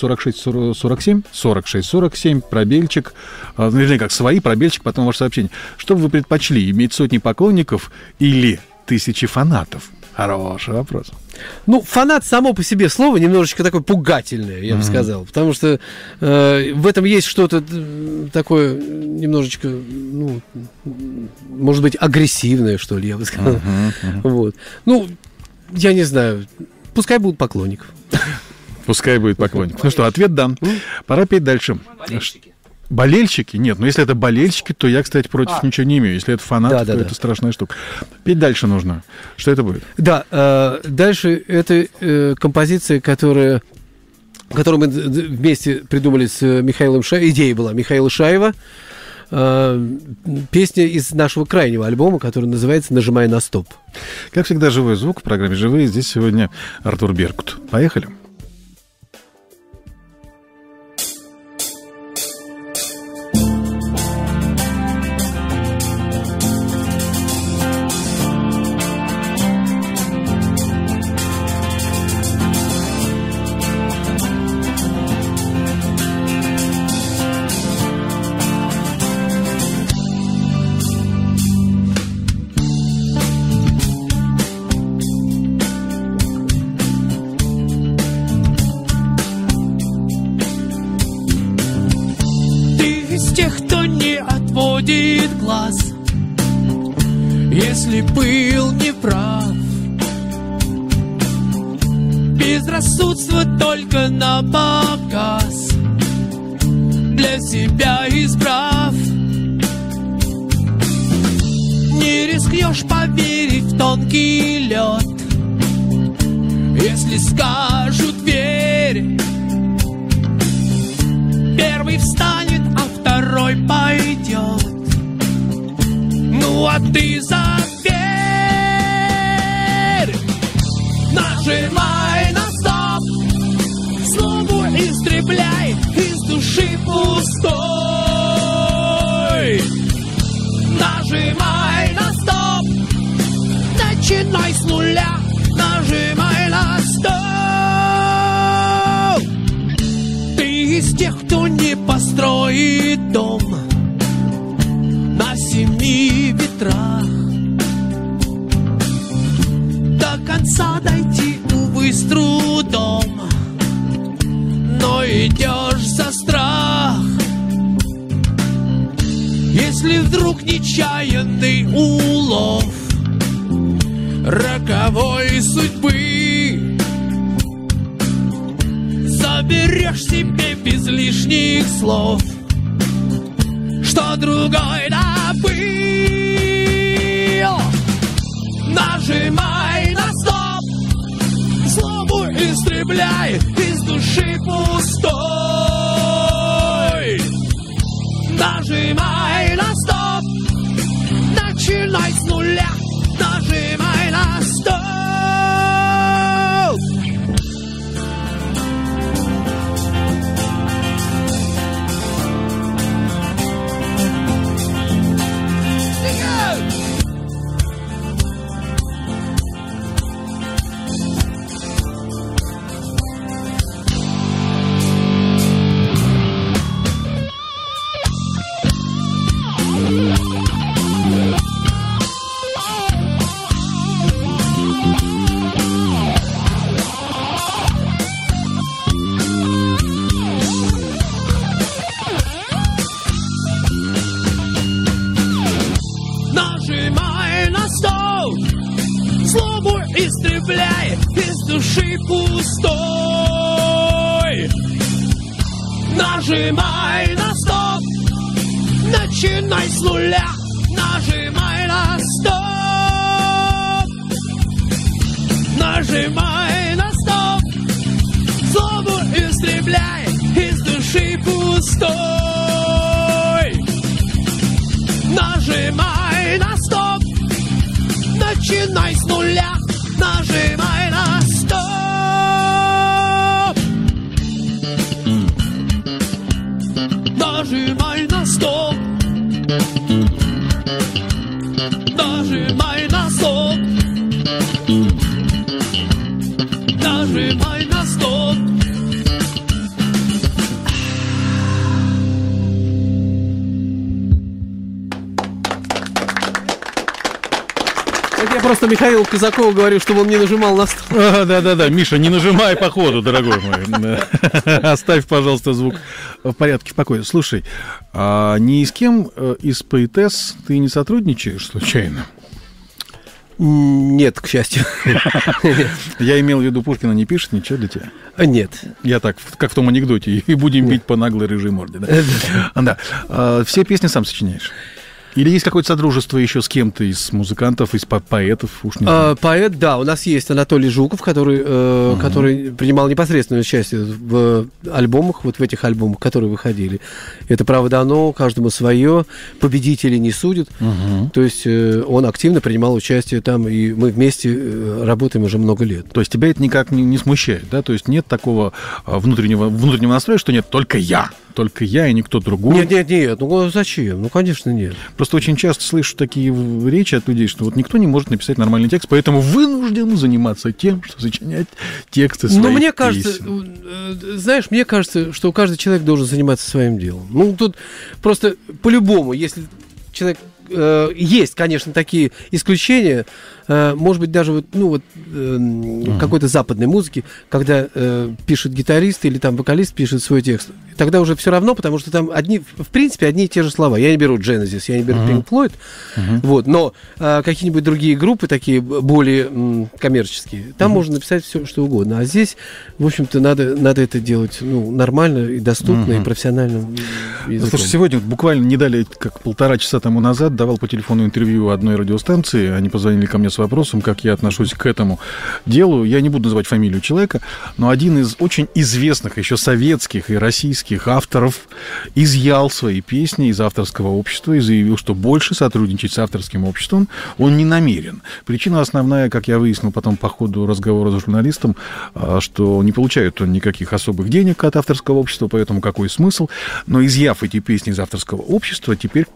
4647, пробельчик. Вернее, как свои, пробельчик, потом ваше сообщение. Что бы вы предпочли, иметь сотни поклонников или тысячи фанатов? Хороший вопрос. Фанат само по себе слово немножечко такое пугательное, я бы сказал. Потому что в этом есть что-то такое немножечко, может быть, агрессивное, что ли, я бы сказал. Вот. Я не знаю. Пускай будут поклонников. Пускай будет поклонников. Ну что, ответ дан. Пора петь дальше. Болельщики? Нет, если это болельщики, то я, кстати, против ничего не имею. Если это фанаты, то это страшная штука. Петь дальше нужно. Что это будет? Да, дальше это композиция, которую мы вместе придумали с Михаилом Шаевым. Идея была Михаила Шаева. Песня из нашего крайнего альбома, который называется «Нажимай на стоп». Как всегда, живой звук в программе «Живые». Здесь сегодня Артур Беркут. Поехали. Глаз, если был неправ, безрассудство только на показ, для себя избрав. Не рискнешь поверить в тонкий лед, если скажут верь. Первый встанет, а второй пойдет. А ты заверь, нажимай на стоп, злобу истребляй из души пустой. Нажимай на стоп, начинай с нуля, нажимай на стоп. Ты из тех, кто не построит дом на 7 ветрах. конца дойти, увы, с трудом, но идешь за страх. Если вдруг нечаянный улов роковой судьбы заберешь себе без лишних слов, что другой добыл. Нажимай на стоп, злобу истребляй из души пустой. Нажимай на стоп, начинай с нуля, нажимай на стоп. Нажимай на стоп, злобу истребляй из души пустой. Нажимай на стоп, начинай с нуля, нажимай на стоп. Нажимай на стоп, злобу истребляй из души пустой. Нажимай на стоп, начинай с нуля, нажимай на стоп. Нажимай на стоп, нажимай на стоп, нажимай на стоп. Я просто Михаилу Казакову говорю, чтобы он не нажимал на стоп. Да-да-да, Миша, не нажимай по ходу, дорогой мой. Оставь, пожалуйста, звук в порядке, в покое. Слушай, а ни с кем из поэтесс ты не сотрудничаешь случайно? Нет, к счастью. Я имел в виду, Пушкина не пишет ничего для тебя? Нет. Я так, как в том анекдоте, и будем бить по наглой рыжей морде. Да. Все песни сам сочиняешь? Или есть какое-то содружество еще с кем-то из музыкантов, из поэтов? Уж не знаю. Поэт, да, у нас есть Анатолий Жуков, который принимал непосредственное участие в альбомах, вот в этих альбомах, которые выходили. Это право дано, каждому свое, победители не судят. То есть он активно принимал участие там, и мы вместе работаем уже много лет. То есть тебя это никак не смущает, да? То есть нет такого внутреннего настроя, что нет, только я и никто другой? Нет, ну зачем? Ну, конечно, нет. Просто очень часто слышу такие речи от людей, что вот никто не может написать нормальный текст, поэтому вынужден заниматься тем, что сочинять тексты своих песен. Ну, мне кажется, знаешь, мне кажется, что каждый человек должен заниматься своим делом. Ну, тут просто по-любому, если человек... Есть, конечно, такие исключения, может быть, даже какой-то западной музыки, когда пишет гитарист или там вокалист пишет свой текст, тогда уже все равно, потому что там в принципе, одни и те же слова. Я не беру Genesis, я не беру Pink Floyd, вот, но какие-нибудь другие группы, такие более коммерческие, там можно написать все, что угодно. А здесь, в общем-то, надо это делать нормально и доступно, и профессиональным языком. Слушай, сегодня буквально не далее, как 1,5 часа тому назад, давал по телефону интервью одной радиостанции. Они позвонили ко мне с вопросом, как я отношусь к этому делу. Я не буду называть фамилию человека, но один из очень известных еще советских и российских авторов изъял свои песни из авторского общества и заявил, что больше сотрудничать с авторским обществом он не намерен. Причина основная, как я выяснил потом по ходу разговора с журналистом, что не получает он никаких особых денег от авторского общества, поэтому какой смысл? Но изъяв эти песни из авторского общества, теперь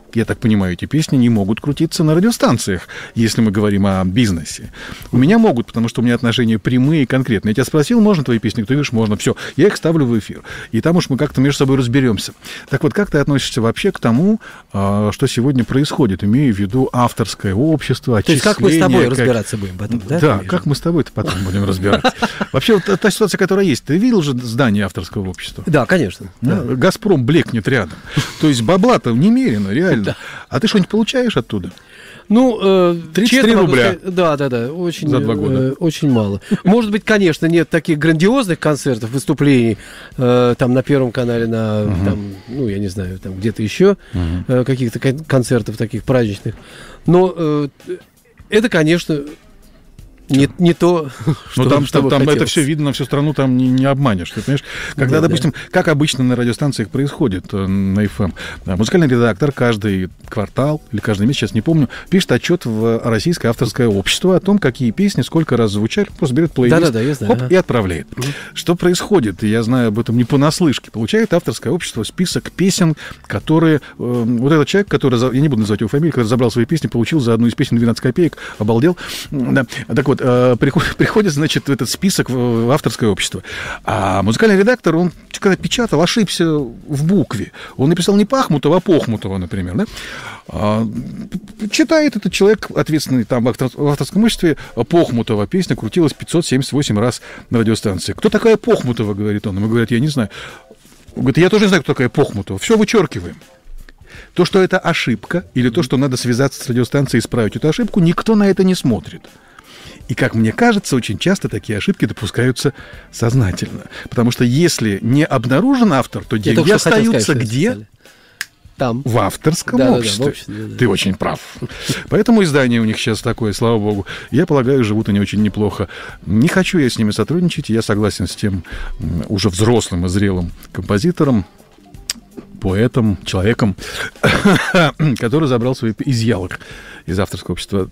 я так понимаю, эти песни не могут крутиться на радиостанциях, если мы говорим о бизнесе. У меня могут, потому что у меня отношения прямые и конкретные. Я тебя спросил, можно твои песни? Ты говоришь, можно. Все, я их ставлю в эфир. И там уж мы как-то между собой разберемся. Так вот, как ты относишься вообще к тому, что сегодня происходит? Имею в виду авторское общество, отчисления. То есть как мы с тобой разбираться будем потом, да? Да, как мы с тобой-то потом будем разбираться. Вообще, вот та ситуация, которая есть, ты видел же здание авторского общества? Да, конечно. Да. «Газпром» блекнет рядом. То есть бабла-то немерено, реально. Да. А ты что-нибудь получаешь оттуда? Ну, 33 рубля. Да, очень, за 2 года. Очень мало. Может быть, конечно, нет таких грандиозных концертов, выступлений там на Первом канале, там, ну, я не знаю, там где-то еще каких-то концертов таких праздничных. Но это, конечно, не то, что там хотелось. это все видно на всю страну, там не обманешь. Ты понимаешь? Когда, допустим, как обычно на радиостанциях происходит на FM, музыкальный редактор каждый квартал или каждый месяц, сейчас не помню, пишет отчет в Российское авторское общество о том, какие песни сколько раз звучали, просто берет плейлист, я знаю, и отправляет. Что происходит? Я знаю об этом не понаслышке. Получает авторское общество список песен, которые... вот этот человек, который... Я не буду называть его фамилию, который забрал свои песни, получил за одну из песен 12 копеек, обалдел. Да. Так вот, приходит, значит, в этот список в авторское общество. А музыкальный редактор, он, когда печатал, ошибся в букве. Он написал не Пахмутова, а Похмутова, например. Да? Читает этот человек, ответственный там в авторском обществе, Похмутова. Песня крутилась 578 раз на радиостанции. Кто такая Похмутова, говорит он. Ему говорят, я не знаю. Он говорит, я тоже не знаю, кто такая Похмутова. Все вычеркиваем. То, что это ошибка, или то, что надо связаться с радиостанцией и исправить эту ошибку, никто на это не смотрит. И, как мне кажется, очень часто такие ошибки допускаются сознательно. Потому что если не обнаружен автор, то деньги остаются где? Там. В авторском обществе. Да. Ты очень прав. Поэтому издание у них сейчас такое, слава богу. Я полагаю, живут они очень неплохо. Не хочу я с ними сотрудничать. Я согласен с тем уже взрослым и зрелым композитором, поэтом, человеком, который забрал свои изъял их из авторского общества.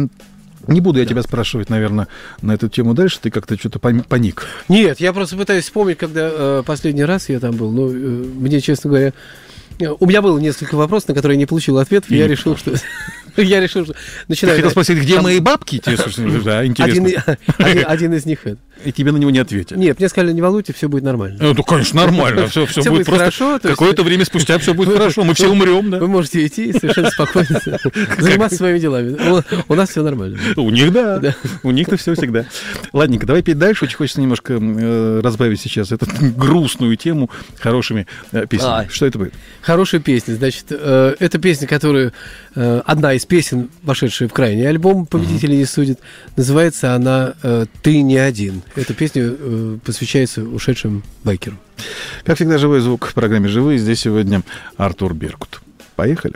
Не буду я тебя спрашивать, наверное, на эту тему дальше. Ты как-то что-то паник. Нет, я просто пытаюсь вспомнить, когда последний раз я там был. Ну, мне, честно говоря, у меня было несколько вопросов, на которые я не получил ответов. Я решил, что... Начинаю... Ты хотел спросить, где мои бабки? Да, интересно. Один из них это. И тебе на него не ответят. Нет, мне сказали, не волнуйте, все будет нормально. Ну, конечно, нормально. Все будет хорошо. Какое-то время спустя все будет хорошо. Мы все умрем, да. Вы можете идти и совершенно спокойно заниматься своими делами. У нас все нормально. У них, да. У них-то все всегда. Ладненько, давай петь дальше. Очень хочется немножко разбавить сейчас эту грустную тему хорошими песнями. Что это будет? Хорошая песня. Значит, это песня, которую... Одна из песен, вошедшая в крайний альбом «Победители не судят», называется она «Ты не один». Эта песня посвящается ушедшим байкерам. Как всегда, живой звук в программе «Живые». Здесь сегодня Артур Беркут. Поехали.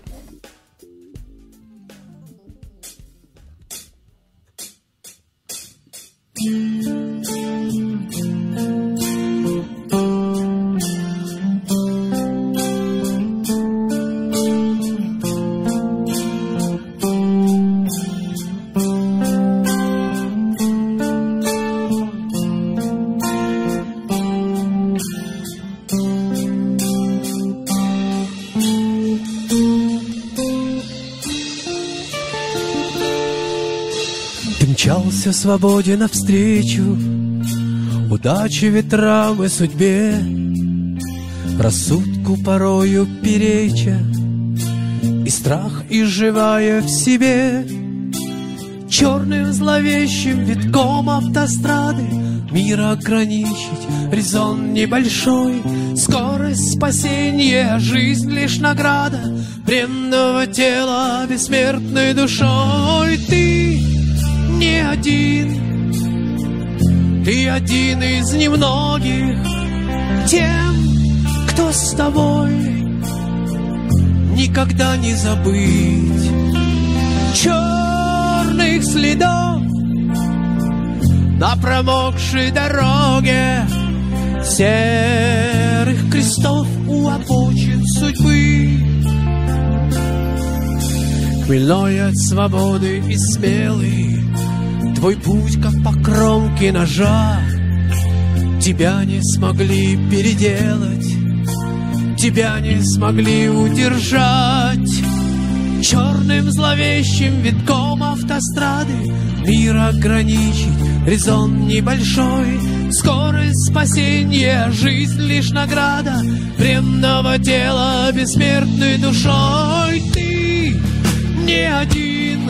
Мчался свободе навстречу удаче, ветрам и судьбе, рассудку порою переча, и страх изживая в себе. Черным зловещим витком автострады мир ограничить резон небольшой. Скорость спасения, жизнь лишь награда бренного тела бессмертной душой. Ты не один, ты один из немногих, тем, кто с тобой никогда не забыть черных следов на промокшей дороге, серых крестов у обочин судьбы. Хмельной от свободы и смелый твой путь, как по кромке ножа, тебя не смогли переделать. тебя не смогли удержать. Черным зловещим витком автострады мир ограничить, резон небольшой. Скорость спасения, жизнь лишь награда бренного тела бессмертной душой. Ты не один,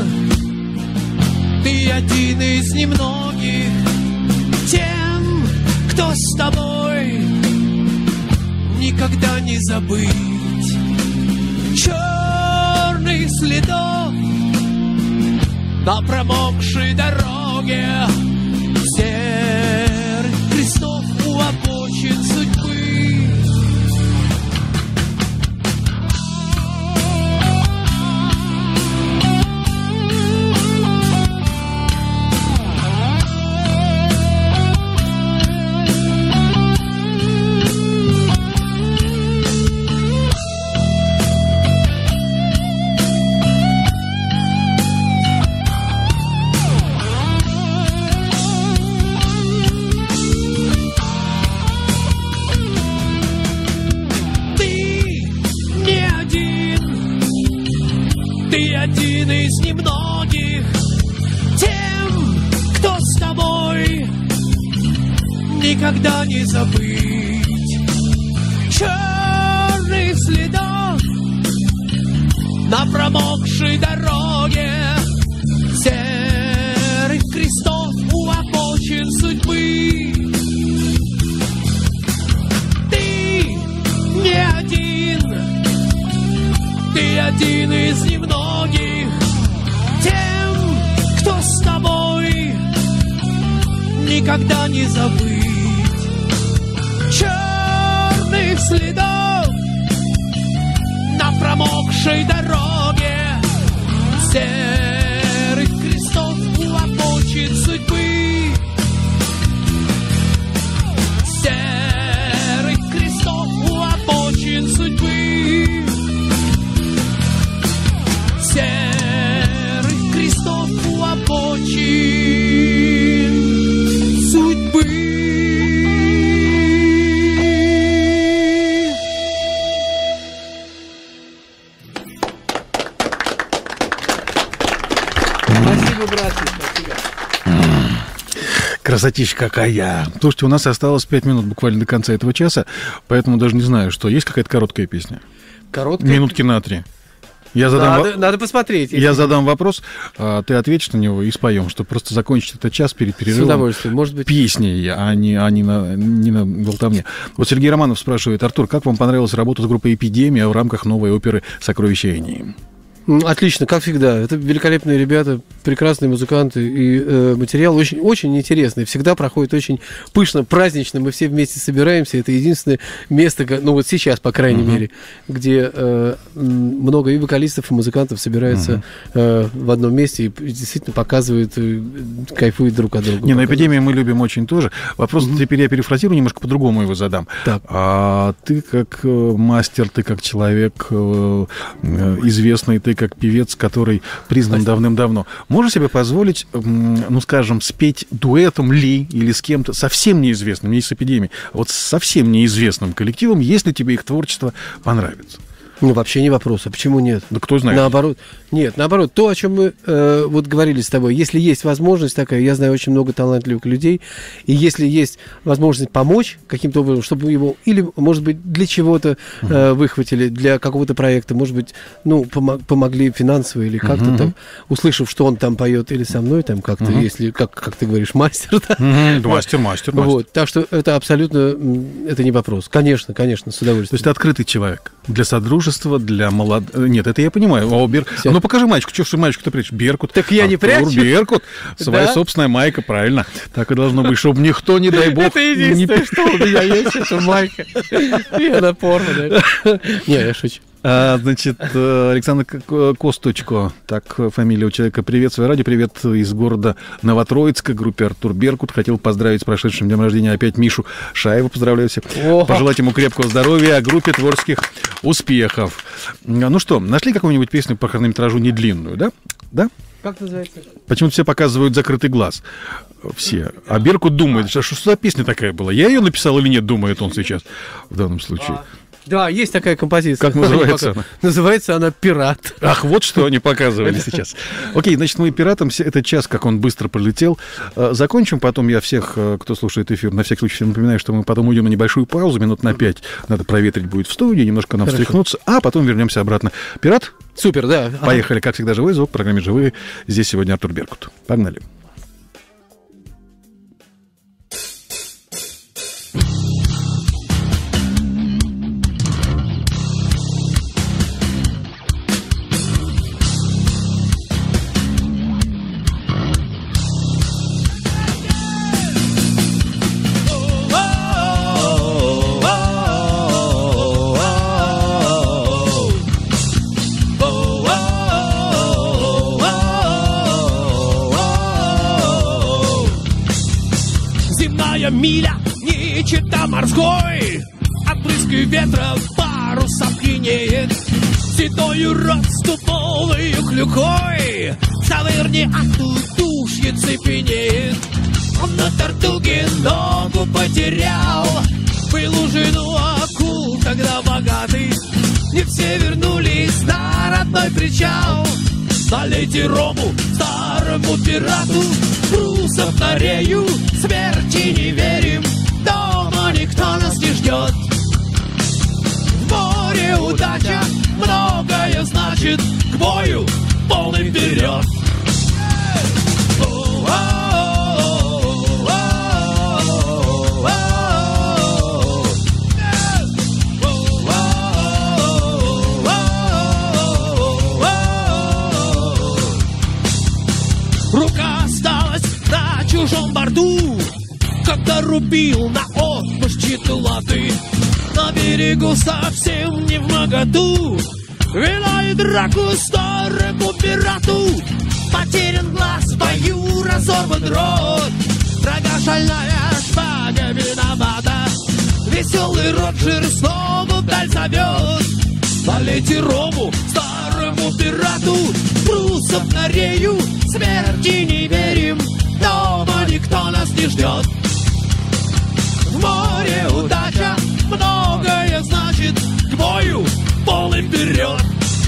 ты один из немногих. Тем, кто с тобой, никогда не забыть черных следов на промокшей дороге, серых крестов у обочин судьбы. Ты один из немногих. Тем, кто с тобой, никогда не забыть черных следов на промокшей дороге, серых крестов у обочин судьбы. Ты не один, ты один из немногих. Тем, кто с тобой, никогда не забыть черных следов на промокшей дороге, серых крестов у обочин судьбы. Серых крестов у обочин судьбы. Серых крестов у обочин судьбы. Спасибо, братцы, спасибо. Красотища какая. Слушайте, у нас осталось 5 минут буквально до конца этого часа, поэтому даже не знаю, что. Есть какая-то короткая песня? Короткая? Минутки на 3. Я задам Надо посмотреть. Я задам вопрос, ты ответишь на него и споем, чтобы просто закончить этот час перед перерывом. С удовольствием, может быть. Песней, а не на болтовне. Вот Сергей Романов спрашивает: Артур, как вам понравилась работа с группой «Эпидемия» в рамках новой оперы «Сокровища Энии»? Отлично, как всегда. Это великолепные ребята, прекрасные музыканты. И материал очень, очень интересный. Всегда проходит очень пышно, празднично. Мы все вместе собираемся. Это единственное место, ну вот сейчас, по крайней мере, где много и вокалистов, и музыкантов собираются в одном месте и действительно показывают, кайфуют друг от друга. Не, на «Эпидемию» мы любим очень тоже. Вопрос теперь я перефразирую, немножко по-другому его задам. Так. Ты как мастер, ты как человек известный, ты как певец, который признан давным-давно, можешь себе позволить, ну, скажем, спеть дуэтом ли или с кем-то совсем неизвестным, не с «Эпидемией», а вот с совсем неизвестным коллективом, если тебе их творчество понравится? Ну, вообще не вопрос. А почему нет? Да кто знает. Наоборот. Нет, наоборот. То, о чем мы вот говорили с тобой. Если есть возможность такая, я знаю очень много талантливых людей, и если есть возможность помочь каким-то образом, чтобы его, или, может быть, для чего-то выхватили, для какого-то проекта, может быть, ну, помогли финансово или как-то так, услышав, что он там поет, или со мной там как-то, если, как ты говоришь, мастер. Да? Мастер. Вот. Так что это абсолютно, это не вопрос. Конечно, с удовольствием. То есть ты открытый человек для содружества, для молодых... Нет, это я понимаю. Ну, покажи мальчику. Чего ж ты мальчику-то прячешь? Беркут. Так я не прячу. Беркут. Своя собственная майка, правильно. Так и должно быть, чтобы никто, не дай бог... Это единственное, что у меня есть, это майка. И она порно, да. Не, я шучу. Значит, Александр Косточко, так фамилия у человека. Привет, свое радио, привет из города Новотроицка, группе Артур Беркут. Хотел поздравить с прошедшим днем рождения опять Мишу Шаева. Поздравляю всех. Пожелать ему крепкого здоровья, а группе творческих успехов. Ну что, нашли какую-нибудь песню по хронометражу не длинную, да? Да? Как называется? Почему-то все показывают «Закрытый глаз». Все. А Беркут думает, что за песня такая была? Я ее написал или нет, думает он сейчас в данном случае. Да, есть такая композиция. Как называется она? Называется она «Пират». Ах, вот что они показывали сейчас. Окей, значит, мы «Пиратом», этот час, как он быстро пролетел, закончим. Потом я всех, кто слушает эфир, на всякий случай всем напоминаю, что мы потом уйдем на небольшую паузу, минут на 5. Надо проветрить будет в студии, немножко нам встряхнуться, а потом вернемся обратно. «Пират»? Супер, да. Поехали, как всегда, «Живой звук» в программе «Живые». Здесь сегодня Артур Беркут. Погнали. Миля, не чета морской, от брызги ветра парус опьянеет. Седою расступовою клюкой в таверне от удушья цепенеет. Он на Тартуге ногу потерял, был у жену акул тогда богатый. Не все вернулись на родной причал. Налейте рому старому пирату, трусов на рею, смерти не верим, дома никто нас не ждет. В море удача многое значит, к бою полный вперед. Рука осталась на чужом борту, когда рубил на отпуск латы. На берегу совсем не вмоготу, виляет драку старому пирату. Потерян глаз, в бою разорван рот, дорога шальная шпага виновата. Веселый Роджер снова вдаль зовет. Налейте рому старому пирату, трусов на рею, смерти не верим, дома никто нас не ждет. В море удача многое значит, к бою полный вперед.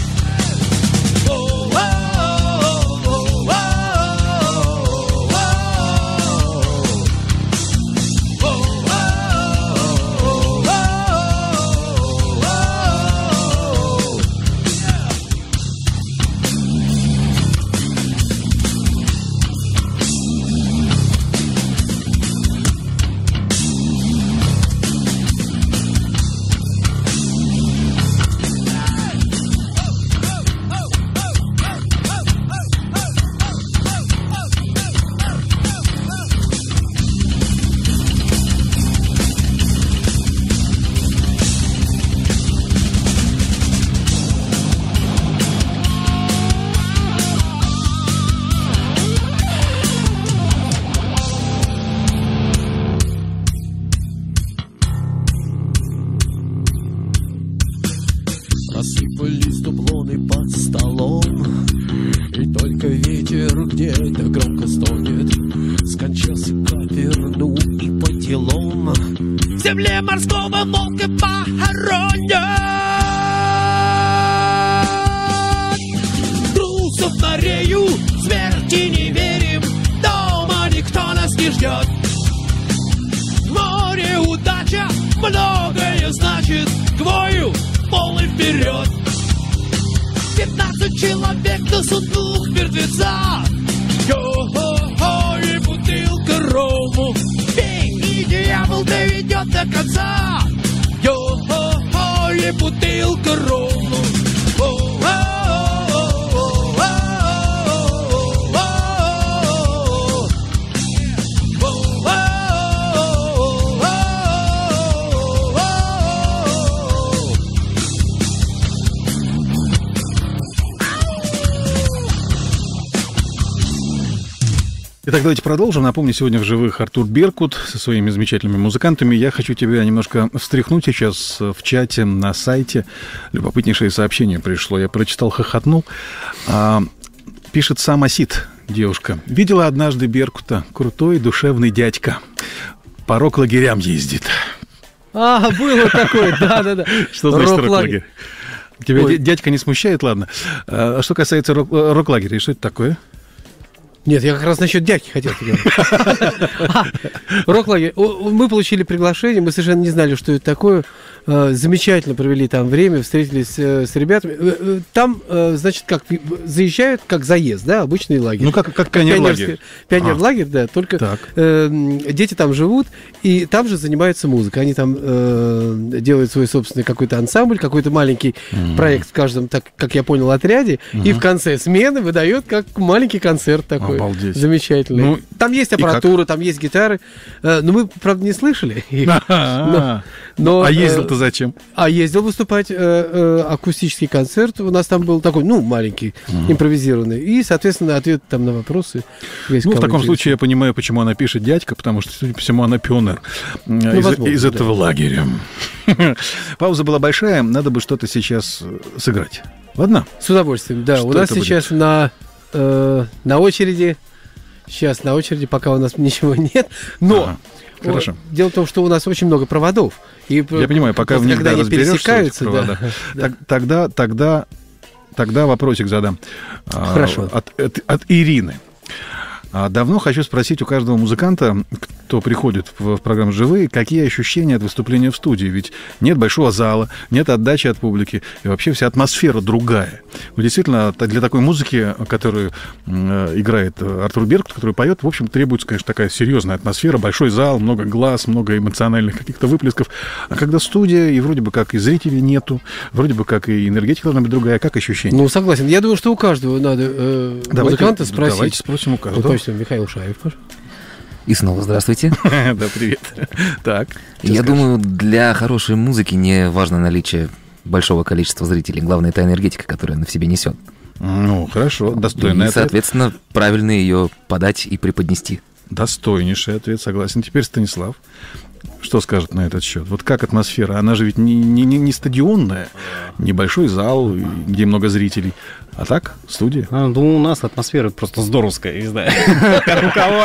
Рассыпались дублоны под столом, и только ветер где-то громко стонет. Скончался каперну и по делам в земле морского волка похоронят. Трусов на рею, смерти не верим, дома никто нас не ждет. В море удача многое значит, к бою полный вперед. 15 человек до сундук мертвеца, йо-хо-хо и бутылка рому. Пей, и дьявол доведет до конца, йо-хо-хо и бутылка рому. Итак, давайте продолжим. Напомню, сегодня в живых Артур Беркут со своими замечательными музыкантами. Я хочу тебя немножко встряхнуть сейчас в чате, на сайте. Любопытнейшее сообщение пришло. Я прочитал, хохотнул. Пишет сам Асид, девушка. Видела однажды Беркута. Крутой, душевный дядька. По рок-лагерям ездит. Было такое, да. Что значит рок-лагерь? Тебя дядька не смущает, ладно. А что касается рок-лагеря, что это такое? Нет, я как раз насчет дядьки хотел говорить. Рок-лагерь. Мы получили приглашение, мы совершенно не знали, что это такое. Замечательно провели там время, встретились с ребятами. Там, значит, как заезжают, как заезд, да, обычный лагерь. Ну, как пионер-лагерь. Пионер-лагерь, да, только дети там живут, и там же занимаются музыкой. Они там делают свой собственный какой-то ансамбль, какой-то маленький проект в каждом, так как я понял, отряде, и в конце смены выдает как маленький концерт такой. Обалдеть. Замечательный. Ну, там есть аппаратура, там есть гитары, но мы, правда, не слышали их. А ездил-то зачем? А ездил выступать акустический концерт. У нас там был такой, маленький, импровизированный. И, соответственно, ответ там на вопросы. В таком случае я понимаю, почему она пишет дядька, потому что, судя по всему, она пионер из этого лагеря. Пауза была большая, надо бы что-то сейчас сыграть. Ладно? С удовольствием, да. У нас сейчас на очереди. Сейчас на очереди, пока у нас ничего нет. Но хорошо. Дело в том, что у нас очень много проводов. И я понимаю, пока в них когда они разберешься, пересекаются, тогда вопросик задам. Хорошо. От Ирины. Давно хочу спросить у каждого музыканта, кто приходит в программу «Живые», какие ощущения от выступления в студии? Ведь нет большого зала, нет отдачи от публики, и вообще вся атмосфера другая. Ну, действительно, для такой музыки, которую играет Артур Беркут, который поет, в общем, требуется, конечно, такая серьезная атмосфера, большой зал, много глаз, много эмоциональных каких-то выплесков. А когда студия, и вроде бы как и зрителей нету, вроде бы как и энергетика должна быть другая, как ощущение? Ну, согласен. Я думаю, что у каждого надо музыканта спросить. Давайте спросим у каждого. Михаил Шаев, И снова здравствуйте. Да, привет. Так. Я думаю, для хорошей музыки не важно наличие большого количества зрителей. Главное, это энергетика, которую она в себе несет. Ну, хорошо, достойный ответ. И, соответственно, правильно ее подать и преподнести. Достойнейший ответ, согласен. Теперь Станислав. Что скажет на этот счет? Вот как атмосфера? Она же ведь не стадионная, небольшой зал, где много зрителей. А так, студия? У нас атмосфера просто здоровская, не знаю. Как у кого.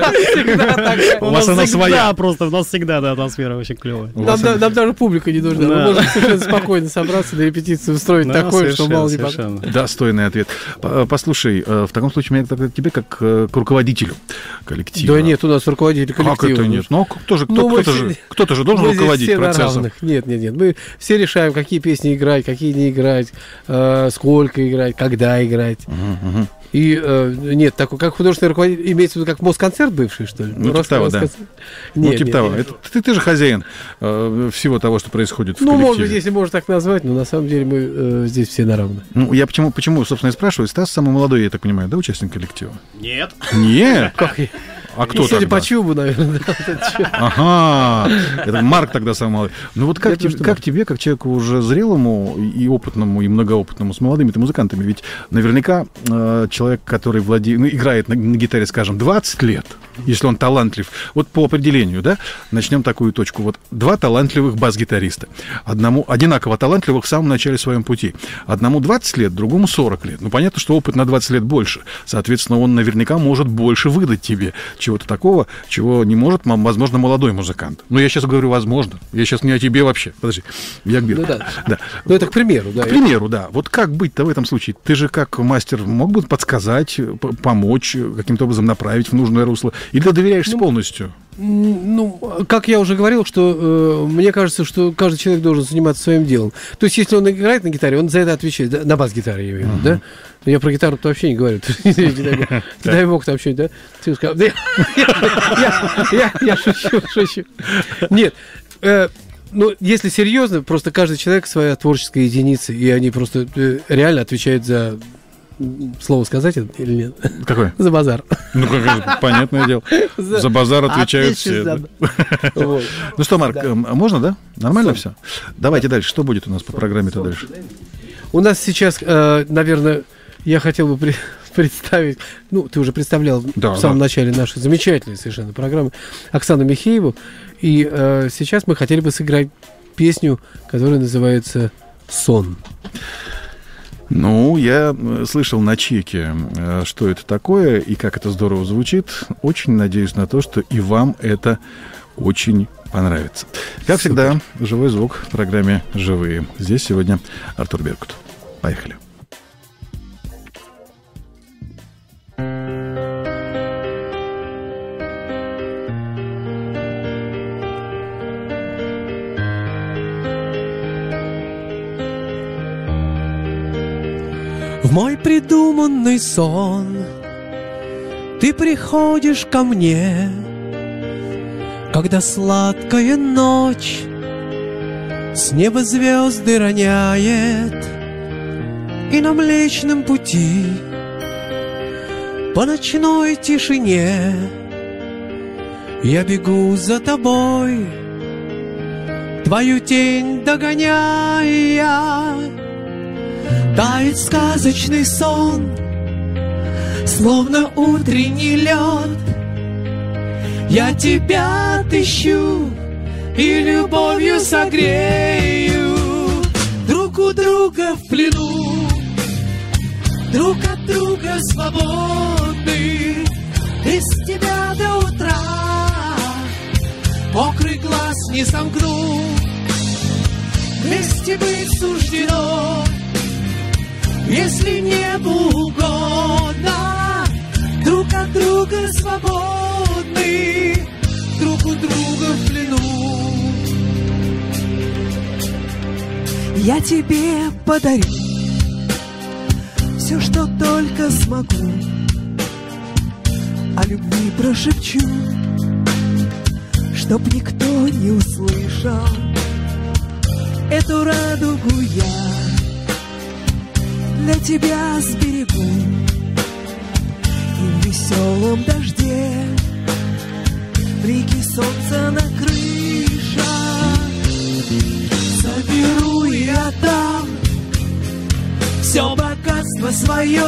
У нас она своя. Просто у нас всегда атмосфера очень клевая. Нам даже публика не нужна. Мы можем совершенно спокойно собраться на репетицию, устроить такое, что мало не понравится. Достойный ответ. Послушай, в таком случае у меня к тебе как к руководителю коллектива. Да нет, у нас руководитель коллектива. Как это нет? Ну, кто-то же должен руководить процессом. Нет. Мы все решаем, какие песни играть, какие не играть, сколько играть, когда играть. И нет, такой, как художественный руководитель, имеется в виду, как Москонцерт бывший, что ли? Ну, типа того, да. Нет, типа того. Ты же хозяин всего того, что происходит в коллективе. Ну, может быть, если можно так назвать, но на самом деле мы здесь все на равных. Ну, я почему, собственно, и спрашиваю. Стас самый молодой, я так понимаю, да, участник коллектива? Нет. Нет? А кто тогда? Судя по чубу, наверное. Ага, это Марк тогда самый молодой. Ну вот как тебе, как человеку уже зрелому и опытному, и многоопытному, с молодыми-то музыкантами, ведь наверняка человек, который играет на гитаре, скажем, 20 лет, если он талантлив, вот по определению, да, начнем такую точку. Вот два талантливых бас-гитариста. Одному одинаково талантливых в самом начале своем пути. Одному 20 лет, другому 40 лет. Ну, понятно, что опыт на 20 лет больше. Соответственно, он наверняка может больше выдать тебе чего-то такого, чего не может, возможно, молодой музыкант. Но я сейчас говорю «возможно». Я сейчас не о тебе вообще. Подожди. Я к Бирку. Ну, да. Ну, это к примеру, да. К примеру, да. Вот как быть-то в этом случае? Ты же как мастер мог бы подсказать, помочь, каким-то образом направить в нужное русло? Или ты доверяешься полностью? Ну, как я уже говорил, что мне кажется, что каждый человек должен заниматься своим делом. То есть, если он играет на гитаре, он за это отвечает. Да? На бас-гитаре, я имею в виду, да? Но я про гитару-то вообще не говорю. Дай бог там что-нибудь, да? Ты сказал, я шучу. Нет, ну, если серьезно, просто каждый человек своя творческая единица, и они просто реально отвечают за... Слово сказать или нет? Какое? За базар. Ну, понятное дело. За базар отвечают все. Ну что, Марк, можно, да? Нормально все? Давайте дальше. Что будет у нас по программе-то дальше? У нас сейчас, наверное, я хотел бы представить, ну, ты уже представлял в самом начале нашей замечательной совершенно программы Оксану Михееву, и сейчас мы хотели бы сыграть песню, которая называется «Сон». Ну, я слышал на чеке, что это такое и как это здорово звучит. Очень надеюсь на то, что и вам это очень понравится. Как всегда, живой звук в программе «Живые». Здесь сегодня Артур Беркут. Поехали. В мой придуманный сон ты приходишь ко мне, когда сладкая ночь с неба звезды роняет, и на Млечном Пути по ночной тишине я бегу за тобой, твою тень догоняя. Тает сказочный сон, словно утренний лед. Я тебя отыщу и любовью согрею. Друг у друга в плену, друг от друга свободны. Без тебя до утра мокрый глаз не сомкну. Вместе быть суждено, если небу угодно. Друг от друга свободны, друг у друга в плену. Я тебе подарю все, что только смогу, о любви прошепчу, чтоб никто не услышал. Эту радугу я для тебя сберегу, и в веселом дожде блики солнца на крышах соберу и отдам все богатство свое,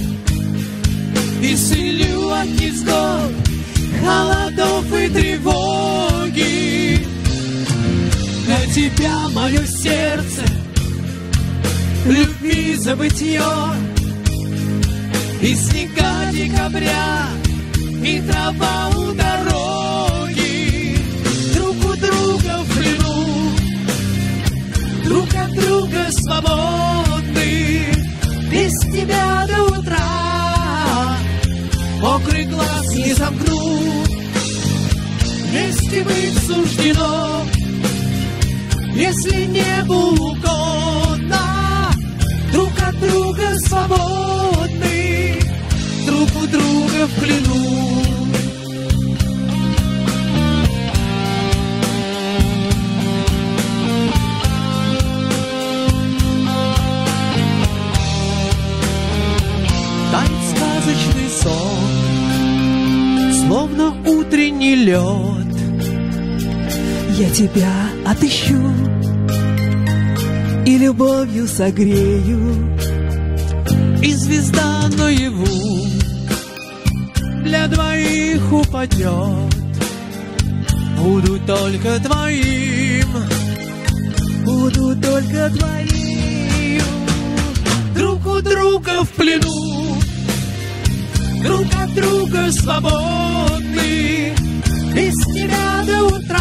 и исцелю от невзгод, холодов и тревоги. Для тебя мое сердце любви забытье, и снега декабря, и трава у дороги. Друг у друга в плену, друг от друга свободны. Без тебя до утра мокрый глаз не замкну. Вместе быть суждено, если небу угодно. Друг от друга свободны, друг у друга в плену. Тает сказочный сон, словно утренний лед. Я тебя отыщу и любовью согрею, и звезда наяву для двоих упадет. Буду только твоим, буду только твоим. Друг у друга в плену, друг от друга свободны. Без тебя до утра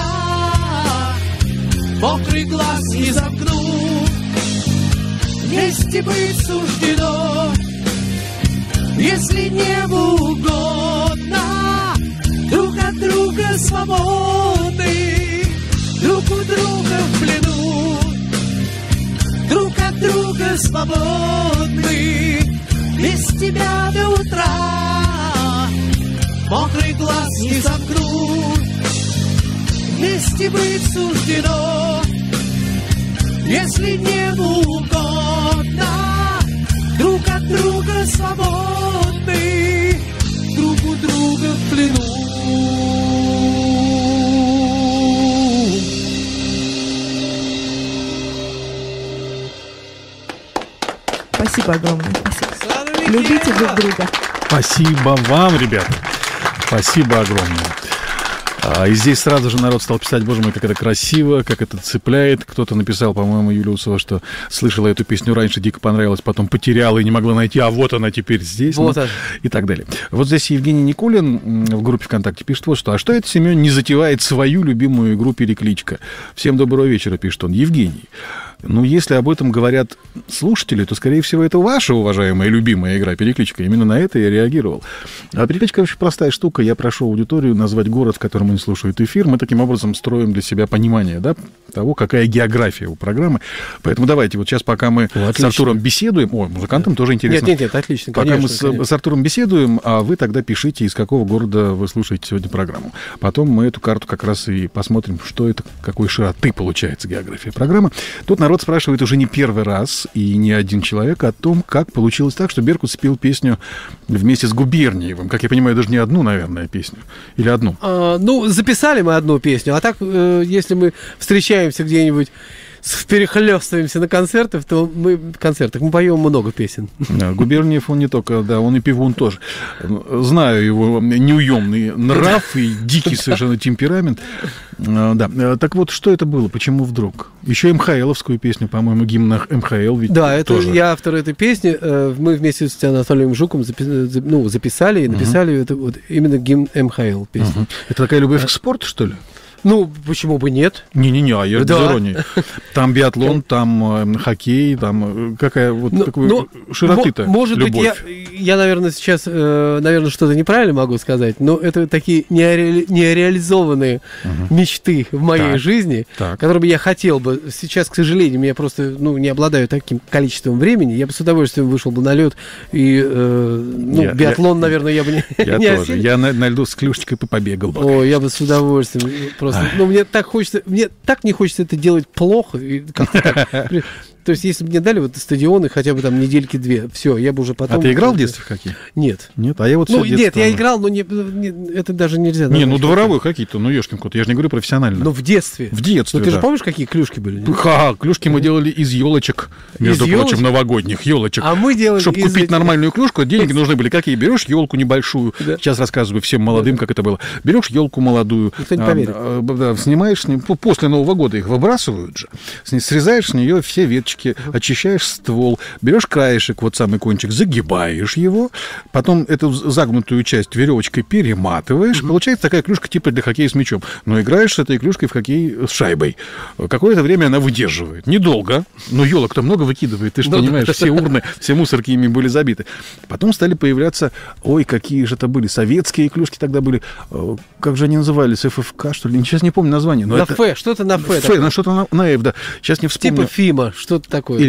мокрый глаз не замкну. Вместе быть суждено, если небу угодно. Друг от друга свободны, друг у друга в плену. Друг от друга свободны. Без тебя до утра мокрый глаз не замкну. Вместе быть суждено, если небу угодно. Друг от друга свободны, друг у друга в плену. Спасибо огромное. Спасибо. Любите друг друга. Спасибо вам, ребята. Спасибо огромное. И здесь сразу же народ стал писать: боже мой, как это красиво, как это цепляет. Кто-то написал, по-моему, Юлиусова, что слышала эту песню раньше, дико понравилась, потом потеряла и не могла найти, а вот она теперь здесь. Вот и так далее. Вот здесь Евгений Никулин в группе ВКонтакте пишет вот что. А что это Семен не затевает свою любимую игру «Перекличка»? Всем доброго вечера, пишет он. Евгений, ну, если об этом говорят слушатели, то, скорее всего, это ваша уважаемая любимая игра «Перекличка». Именно на это я реагировал. А «Перекличка» очень простая штука. Я прошу аудиторию назвать город, в котором они слушают эфир. Мы таким образом строим для себя понимание, да, того, какая география у программы. Поэтому давайте, вот сейчас, пока мы с Артуром беседуем... Ой, музыкантам тоже интересно. Нет, отлично, пока конечно. Мы с Артуром беседуем, а вы тогда пишите, из какого города вы слушаете сегодня программу. Потом мы эту карту как раз и посмотрим, что это, какой широты получается география программы. Тут народ спрашивает уже не первый раз и не один человек о том, как получилось так, что Беркут спел песню вместе с Губерниевым. Как я понимаю, даже не одну, наверное, песню. Или одну? Ну, записали мы одну песню, а так, если мы встречаемся где-нибудь, перехлёстываемся на концертах, то мы поем много песен. Да, Губерниев, он не только, да, он и певун тоже. Знаю его неуемный нрав и дикий совершенно темперамент. Да. Так вот, что это было? Почему вдруг? Еще МХЛовскую песню, по-моему, гимн МХЛ ведь да, это тоже. Я автор этой песни. Мы вместе с Анатолием Жуком записали и написали это вот именно гимн МХЛ песню. Это такая любовь к спорту, что ли? Ну, почему бы нет? Не-не-не, я без иронии. Там биатлон, там хоккей, там какая вот такой широты-то может любовь. Быть, я, наверное, сейчас, что-то неправильно могу сказать, но это такие нереализованные мечты в моей жизни, которые бы я хотел бы. Сейчас, к сожалению, я просто не обладаю таким количеством времени. Я бы с удовольствием вышел бы на лед и биатлон, наверное, я бы не Я тоже. Я на льду с клюшечкой побегал бы. О, я бы с удовольствием просто. Но мне так не хочется это делать плохо. То есть, если бы мне дали вот стадионы хотя бы там недельки-две, все, я бы уже потом... А ты играл в детстве в хоккей? Нет. Нет? А я вот все детство... Нет, я играл, но это даже нельзя. Дворовой хоккей-то, ешкин кот, я же не говорю профессионально. Но в детстве. В детстве, ты же помнишь, какие клюшки были? Клюшки мы делали из елочек, между прочим, новогодних елочек. А мы делали чтобы купить нормальную клюшку, деньги нужны были. Какие? Берешь елку небольшую, сейчас рассказываю всем молодым, как это было. Берешь елку молодую, снимаешь, после Нового года их выбрасывают же, срезаешь с нее все веточки, очищаешь ствол, берешь краешек, вот самый кончик, загибаешь его, потом эту загнутую часть веревочкой перематываешь, получается такая клюшка типа для хоккея с мячом. Но играешь с этой клюшкой в хоккей с шайбой. Какое-то время она выдерживает. Недолго, но елок-то много выкидывает, ты же понимаешь, все урны, все мусорки ими были забиты. Потом стали появляться, какие же это были, советские клюшки тогда были, как же они назывались, ФФК, что ли, сейчас не помню название. На Ф, что-то на Ф. Что-то на Ф, да. Сейчас не вспомню. Типа Фима, что-то такое. Или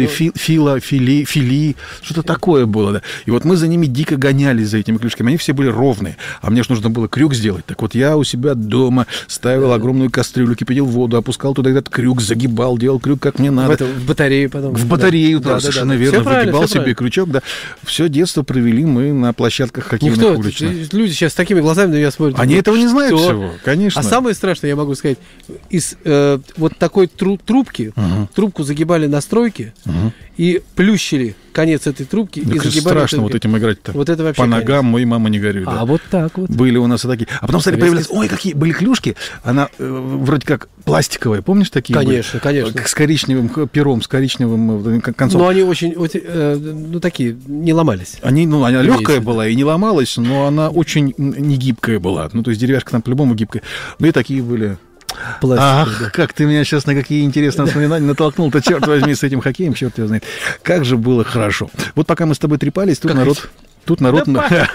фили, что-то такое было, да. И вот мы за ними дико гонялись, за этими клюшками. Они все были ровные. А мне же нужно было крюк сделать. Так вот я у себя дома ставил огромную кастрюлю, кипятил воду, опускал туда этот крюк, загибал, делал крюк как мне надо. В батарею потом. В батарею, да, совершенно верно. Выгибал себе крючок, да. Все детство провели мы на площадках хоккейных уличных. Люди сейчас с такими глазами на меня смотрят. Они этого не знают всего, конечно. А самое страшное, я могу сказать, из вот такой трубки, трубку загибали на стройке, и плющили конец этой трубки. Так и загибали. Страшно вот этим играть-то. Вот это вообще по ногам мой мама не горюет. А вот так вот. Были у нас и такие. А потом стали появляться, какие были клюшки. Она вроде как пластиковая, помнишь такие? Конечно, конечно. С коричневым пером, с коричневым концом. Но они очень, такие, не ломались. Она легкая была и не ломалась, но она очень не гибкая была. То есть деревяшка там по-любому гибкая. И такие были. Ах, как ты меня сейчас на какие интересные воспоминания натолкнул-то, черт возьми, с этим хоккеем, черт его знает. Как же было хорошо. Вот пока мы с тобой трепались, тут народ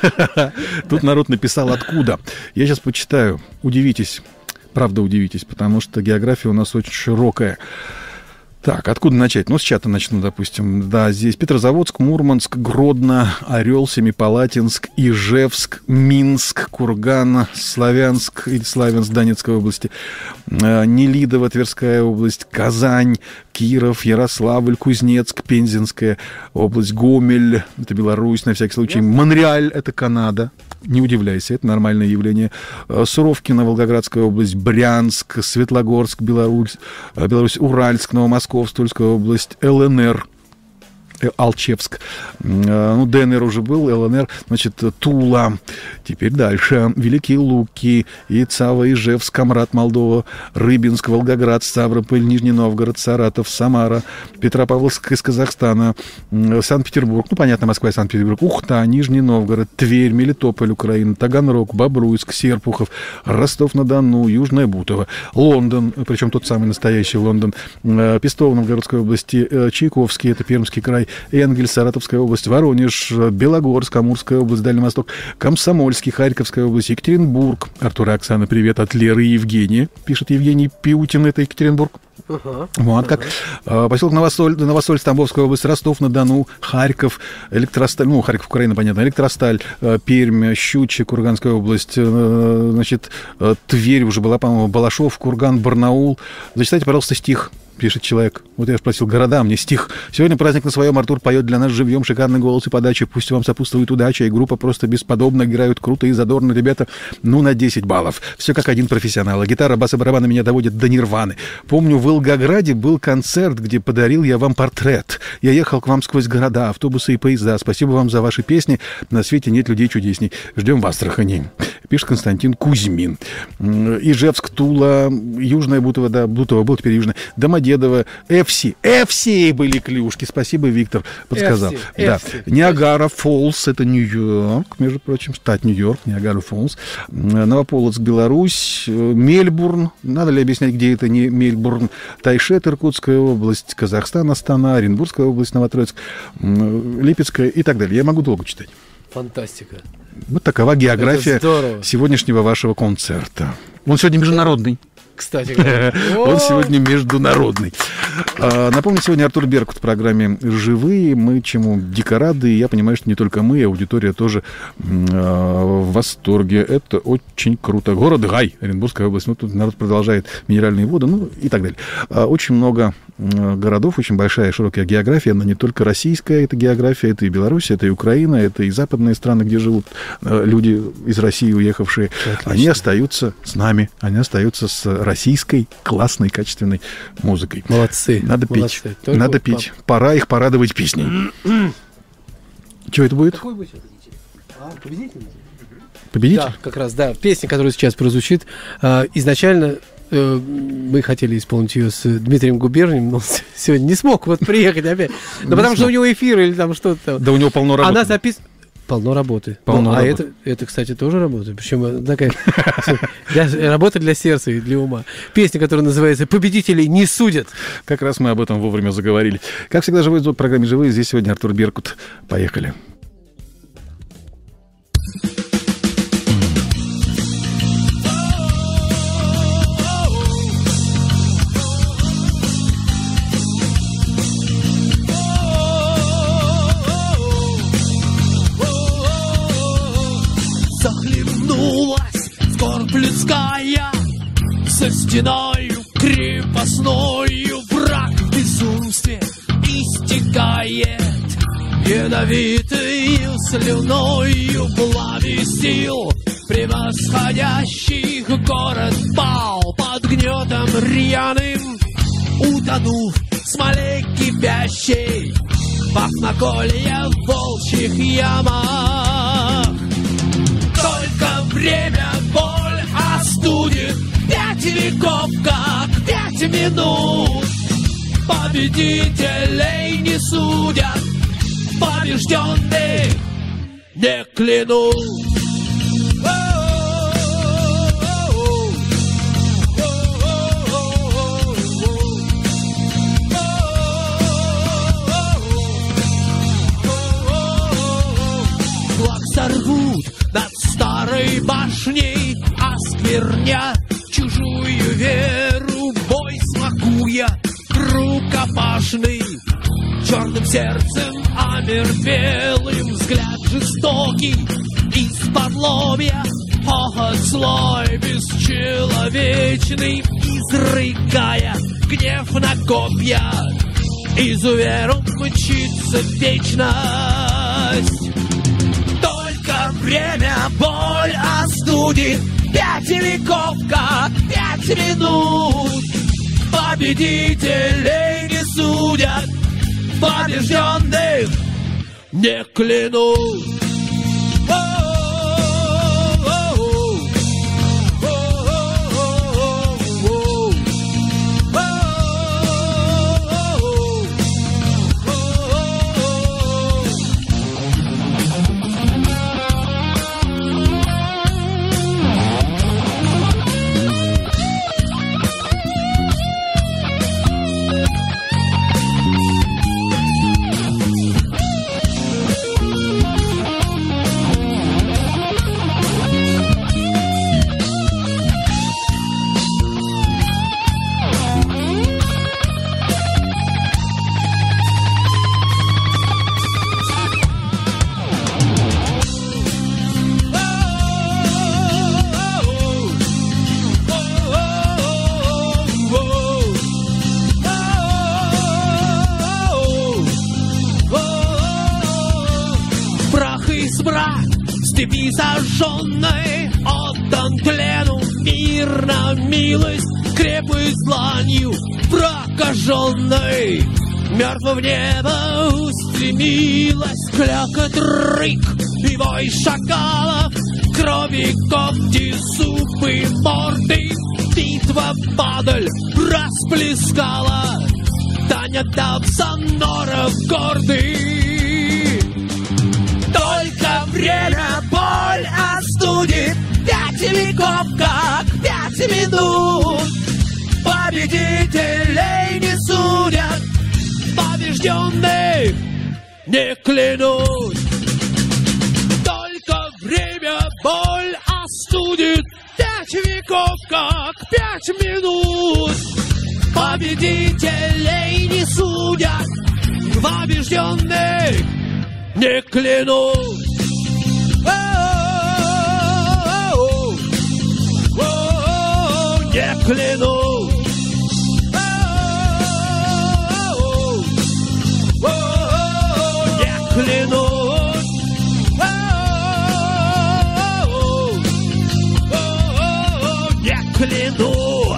написал откуда. Я сейчас почитаю. Удивитесь. Правда, удивитесь, потому что география у нас очень широкая. Так, откуда начать? С чата начну, допустим. Да, здесь Петрозаводск, Мурманск, Гродно, Орел, Семипалатинск, Ижевск, Минск, Курган, Славянск или Славянск Донецкой области, Нелидово, Тверская область, Казань, Киров, Ярославль, Кузнецк, Пензенская область, Гомель, это Беларусь, на всякий случай, Монреаль, это Канада. Не удивляйся, это нормальное явление. Суровкино, Волгоградская область, Брянск, Светлогорск, Беларусь, Уральск, Новомосковск, Тульская область, ЛНР. Алчевск. Ну, ДНР уже был, ЛНР, значит, Тула. Теперь дальше. Великие Луки, Яцава, Ижевск, Камрад, Молдова, Рыбинск, Волгоград, Ставрополь, Нижний Новгород, Саратов, Самара, Петропавловск из Казахстана, Санкт-Петербург, ну, понятно, Москва и Санкт-Петербург, Ухта, Нижний Новгород, Тверь, Мелитополь, Украина, Таганрог, Бобруйск, Серпухов, Ростов-на-Дону, Южное Бутово, Лондон, причем тот самый настоящий Лондон, Пестово, Новгородской области, Чайковский, это Пермский край, Энгель, Саратовская область, Воронеж, Белогорск, Амурская область, Дальний Восток, Комсомольский, Харьковская область, Екатеринбург. Артур и Оксана, привет от Леры и Евгения, пишет Евгений Пиутин, это Екатеринбург. Вот как. Поселок Новосоль, Тамбовская область, Ростов-на-Дону, Харьков, Электросталь, ну, Харьков, Украина, понятно, Электросталь, Пермь, Щучье, Курганская область, значит, Тверь уже была, по-моему, Балашов, Курган, Барнаул. Зачитайте, пожалуйста, стих. Пишет человек. Вот я спросил, города, мне стих. Сегодня праздник на своем, Артур поет для нас живьем, шикарный голос и подача. Пусть вам сопутствует удача, и группа просто бесподобно играют круто и задорно. Ребята, ну, на 10 баллов. Все как один профессионал. А гитара, бас и барабаны меня доводят до нирваны. Помню, в Волгограде был концерт, где подарил я вам портрет. Я ехал к вам сквозь города, автобусы и поезда. Спасибо вам за ваши песни. На свете нет людей чудесней. Ждем в Астрахани. Пишет Константин Кузьмин. Ижевск, Тула, Южная Бутово, да, Бутово был, теперь Южная. Домодедово, FC были клюшки. Спасибо, Виктор подсказал. Да. Ниагара Фоллс, это Нью-Йорк, между прочим, штат Нью-Йорк, Ниагара Фоллс. Новополоцк, Беларусь, Мельбурн, надо ли объяснять, где это не Мельбурн, Тайшет, Иркутская область, Казахстан, Астана, Оренбургская область, Новотроицк, Липецкая и так далее. Я могу долго читать. Фантастика. Вот такова география сегодняшнего вашего концерта. Он сегодня международный. Кстати, он сегодня международный. Напомню, сегодня Артур Беркут в программе «Живые». Мы чему дико рады. И я понимаю, что не только мы, аудитория тоже в восторге. Это очень круто. Город Гай, Оренбургская область. Ну, тут народ продолжает минеральные воды, ну и так далее. Очень много городов, очень большая и широкая география. Она не только российская, это география, это и Беларусь, это и Украина, это и западные страны, где живут люди из России, уехавшие. Отлично. Они остаются с нами, они остаются с российской классной, качественной музыкой. Молодцы. Надо пить. Надо пить. Пора их порадовать песней. Что это будет? Какой будет? Победитель? Победитель? Да, как раз, да. Песня, которая сейчас прозвучит, изначально мы хотели исполнить ее с Дмитрием Губернием, но сегодня не смог вот приехать опять. Да потому что у него эфир или там что-то. Да у него полно работы. Она записана. Полно работы. Полно работы. Это, кстати, тоже работа. Причем такая работа для сердца и для ума. Песня, которая называется «Победителей не судят». Как раз мы об этом вовремя заговорили. Как всегда, живой звук в программе «Живые». Здесь сегодня Артур Беркут. Поехали. Людская со стеною крепостною враг в безумстве истекает ядовитою слюною плаве сил превосходящих город пал под гнетом рьяным, утонув в смоле кипящей пахноколья в волчьих ямах. Только время боль остудит 5 веков, как 5 минут. Победителей не судят, побежденные не клянут. Флаг сорвут над старой башней, оскверня чужую веру, бой смакуя рукопашный. Черным сердцем омертвелым взгляд жестокий, из-под лобья хохот злой бесчеловечный, изрыгая гнев на копья, изувером мчится вечность. Время боль остудит 5 веков, как 5 минут. Победителей не судят, побежденных не клянусь. Степи сожженной, отдан тлену мир на милость, крепость дланью прокаженной. Мертво в небо устремилась клёкот рык и вой шакалов, крови, когти, зубы, морды. Битва падаль расплескала, Таня дав соноров гордый. Только время боль остудит, 5 веков, как 5 минут. Победителей не судят, побежденных не клянут. Только время боль остудит, 5 веков, как 5 минут. Победителей не судят, побежденных не клянут. Не клянут. Не клянут. Не клянут.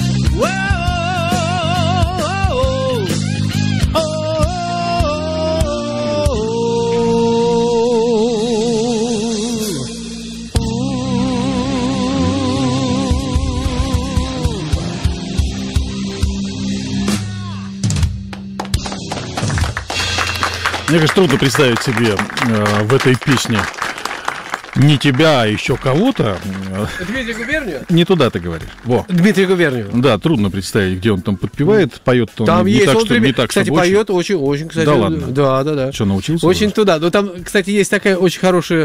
Мне кажется, трудно представить себе в этой песне не тебя, а еще кого-то. Дмитрий Губерниев? Не туда ты говоришь. Во. Дмитрий Губерниев. Да, трудно представить, где он там подпевает, поет. Там не есть, так, он, что, не так, кстати, поет очень, кстати. Да ладно? Да. Что, научился? Очень уже? туда. Но там, кстати, есть такая очень хорошая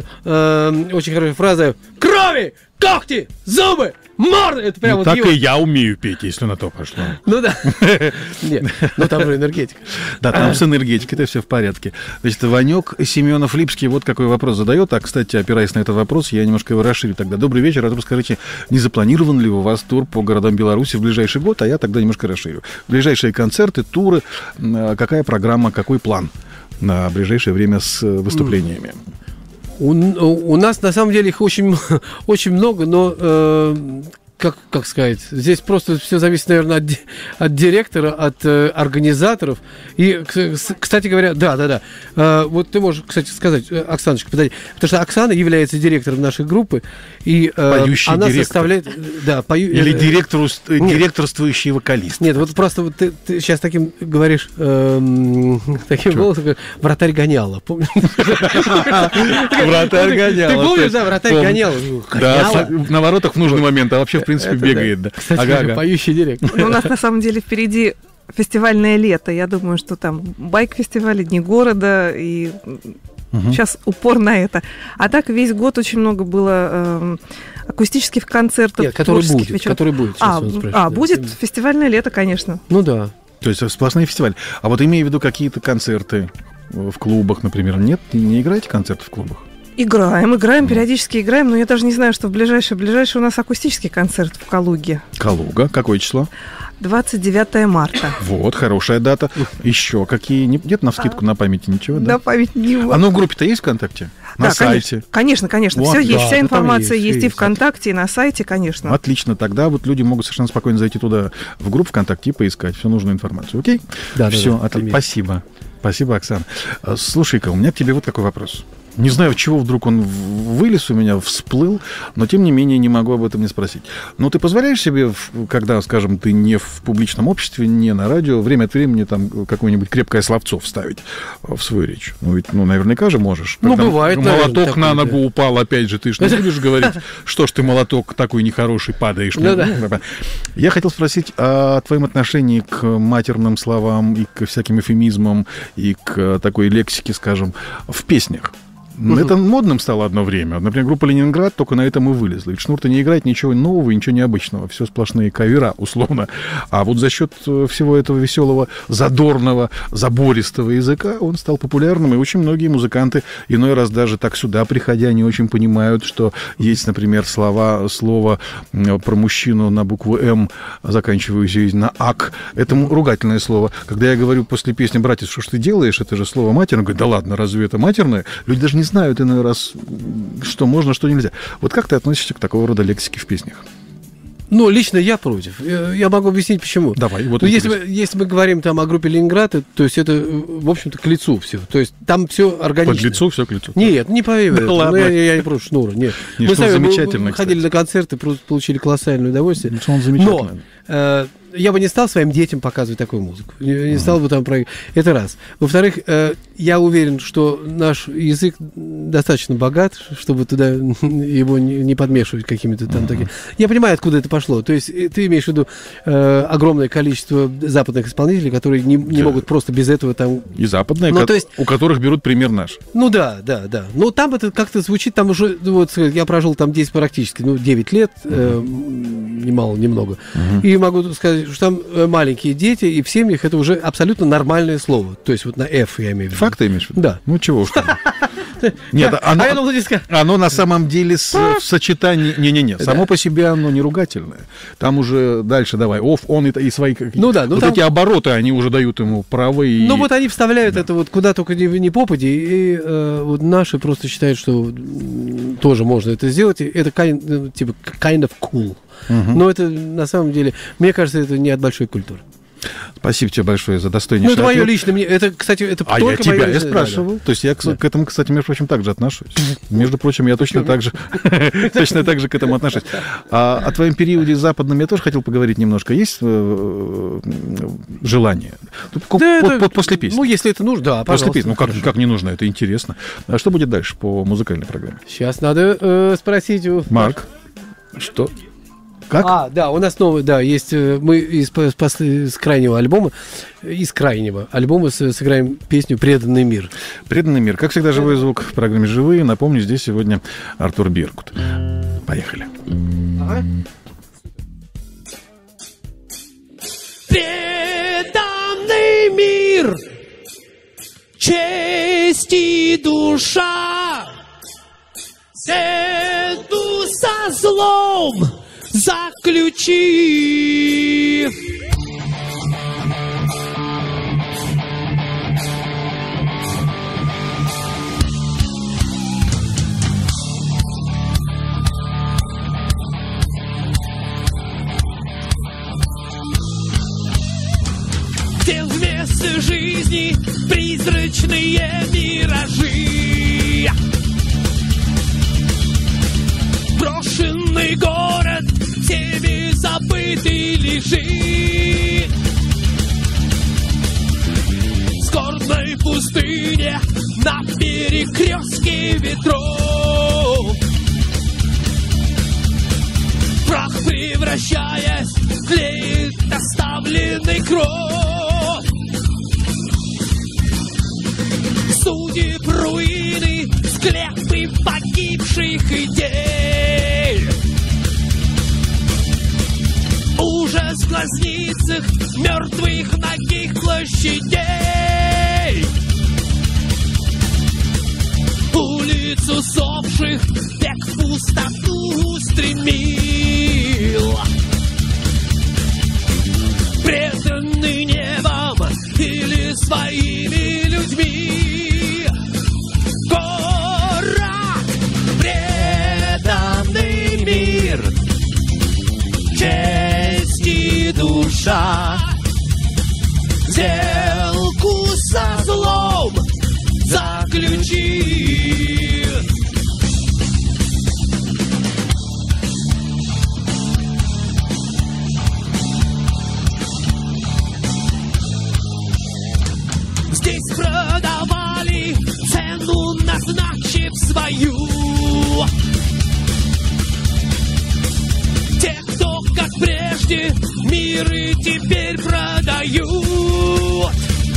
фраза. Крови, когти, зубы, морды. Это прям вот так его. и я умею петь, если на то пошло. Ну да. Нет, ну там же энергетика. Да, там с энергетикой-то все в порядке. Значит, Ванек Семенов-Липский вот какой вопрос задает. А, кстати, опираясь на этот вопрос, я немножко его расширю тогда. Добрый вечер. Расскажите, не запланирован ли у вас тур по городам Беларуси в ближайший год? А я тогда немножко расширю. Ближайшие концерты, туры, какая программа, какой план на ближайшее время с выступлениями? У нас, на самом деле, их очень, очень много, но, как сказать, здесь просто все зависит, наверное, от директора, от организаторов. И, кстати говоря, да. Вот ты можешь, кстати, сказать, Оксаночка, подожди, потому что Оксана является директором нашей группы, и она директор. Составляет... Да, Или директорствующий вокалист. Нет, вот просто вот ты сейчас таким говоришь, таким голосом, вратарь гоняла, помнишь? Вратарь гоняла. Ты помнишь, да, вратарь гоняла? Да, на воротах в нужный момент, а вообще, в принципе, бегает. Да. Кстати, поющий директор. У нас, на самом деле, впереди фестивальное лето. Я думаю, что там байк-фестивали, Дни города, и сейчас упор на это. А так весь год очень много было акустических концертов. Нет, который будет. Будет фестивальное лето, конечно. Ну да. То есть сплошные фестивали. А вот имею в виду какие-то концерты в клубах, например. Нет, не играете концерты в клубах? Играем, периодически играем, но я даже не знаю, что в ближайший у нас акустический концерт в Калуге. Калуга. Какое число? 29 марта. Вот, хорошая дата. Еще какие? Нет навскидку на памяти ничего, да? На память не было. А ну в группе-то есть ВКонтакте? На сайте? Конечно. Вот, все есть, да, вся информация есть и ВКонтакте, и на сайте, конечно. Отлично, тогда вот люди могут совершенно спокойно зайти туда, в группу ВКонтакте, и поискать всю нужную информацию, окей? Да. Все, отлично. Спасибо. Спасибо, Оксана. Слушай-ка, у меня к тебе вот такой вопрос. Не знаю, от чего вдруг он вылез у меня, всплыл, но, тем не менее, не могу об этом не спросить. Но ты позволяешь себе, когда, скажем, ты не в публичном обществе, не на радио, время от времени там какое-нибудь крепкое словцо вставить в свою речь? Ну, ведь, наверняка же можешь. Ну, бывает, молоток наверное, на ногу упал, опять же, ты ж не будешь говорить, что ж ты, молоток, такой нехороший, падаешь. Я хотел спросить о твоем отношении к матерным словам и к всяким эвфемизмам, и к такой лексике, скажем, в песнях. Это модным стало одно время. Например, группа «Ленинград» только на этом и вылезла. Ведь Шнур-то не играет ничего нового, ничего необычного. Все сплошные кавера, условно. А вот за счет всего этого веселого, задорного, забористого языка он стал популярным. И очень многие музыканты, иной раз даже так сюда приходя, не очень понимают, что есть, например, слово про мужчину на букву «М», заканчивающееся на «ак». Это ругательное слово. Когда я говорю после песни: «Братец, что ж ты делаешь? Это же слово матерное». Он говорит: да ладно, разве это матерное? Люди даже не знают иной раз, что можно, что нельзя. Вот как ты относишься к такого рода лексике в песнях? Ну, лично я против. Я могу объяснить, почему. Давай, вот. Ну, если мы говорим там о группе «Ленинград», то есть это, в общем-то, к лицу все. То есть там все органично. Под лицу, все к лицу. Нет, не поверю. Ладно. Я не против Шнура. Нет. Мы сами ходили на концерты, получили колоссальное удовольствие. Он замечательный. Но я бы не стал своим детям показывать такую музыку. Не стал бы там про... Это раз. Во-вторых, я уверен, что наш язык достаточно богат, чтобы туда его не подмешивать какими-то там такими... Я понимаю, откуда это пошло. То есть ты имеешь в виду огромное количество западных исполнителей, которые не могут просто без этого там... И западные, у которых берут пример наш. Ну да. Но там это как-то звучит, там уже... Вот я прожил там 9 лет, ни мало, ни много. И могу сказать, что там маленькие дети, и в семьях это уже абсолютно нормальное слово. То есть вот на F я имею в виду. Факты имеешь в виду? Да. Ну чего уж там. Нет, оно на самом деле в сочетании... Не-не-не, само по себе оно не ругательное. Там уже дальше давай, он и свои... Ну да. Вот эти обороты, они уже дают ему право и... Ну вот они вставляют это вот куда только не попади, и вот наши просто считают, что тоже можно это сделать. Это типа kind of cool. Но это на самом деле, мне кажется, это не от большой культуры. Спасибо тебе большое за достойнейший ответ. Ну, это мое личное мнение. Это, кстати, это только я тебя я спрашивал. То есть я к этому, кстати, между прочим, так же отношусь. Между прочим, я точно так же к этому отношусь. О твоем периоде западном я тоже хотел поговорить немножко. Есть желание? После песни. Ну, если это нужно, да, после песни. Ну, как не нужно, это интересно. А что будет дальше по музыкальной программе? Сейчас надо спросить у... Марк, что... Как? Да, у нас новый, да, есть, мы из крайнего альбома сыграем песню «Преданный мир». «Преданный мир». Как всегда, живой звук в программе «Живые». Напомню, здесь сегодня Артур Беркут. Поехали. Преданный мир, честь и душа, седу со злом заключи. Где вместо жизни призрачные миражи, брошенный город всеми забытый лежит в скорбной пустыне на перекрестке ветров, прах превращаясь тлеет оставленный кровь. Судеб руины, склепы погибших идей, ужас в глазницах мертвых нагих площадей, улиц усопших век в пустоту стремил, преданный небом или своими людьми. Город, преданный мир, честь и душа, сделку со злом прежде миры теперь продают.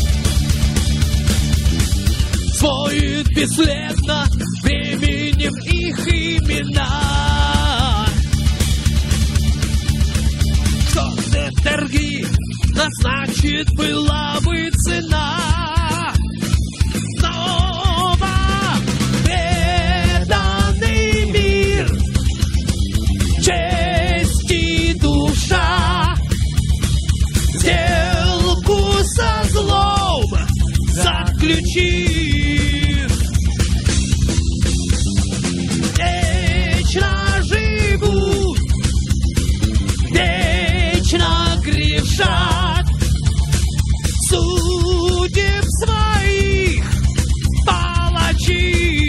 Своют бесследно временем их имена. Кто-то торги назначит, была бы цена. Снова преданный мир, честь и душа, сделку со злом заключи. Вечно живут, вечно грешат, судеб своих палачи.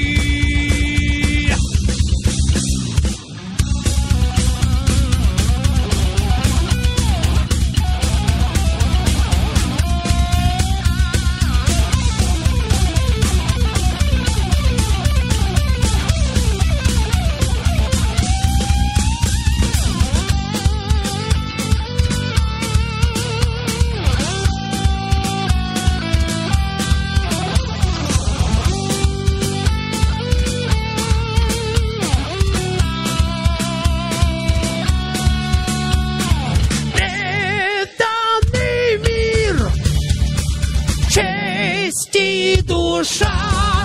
Душа,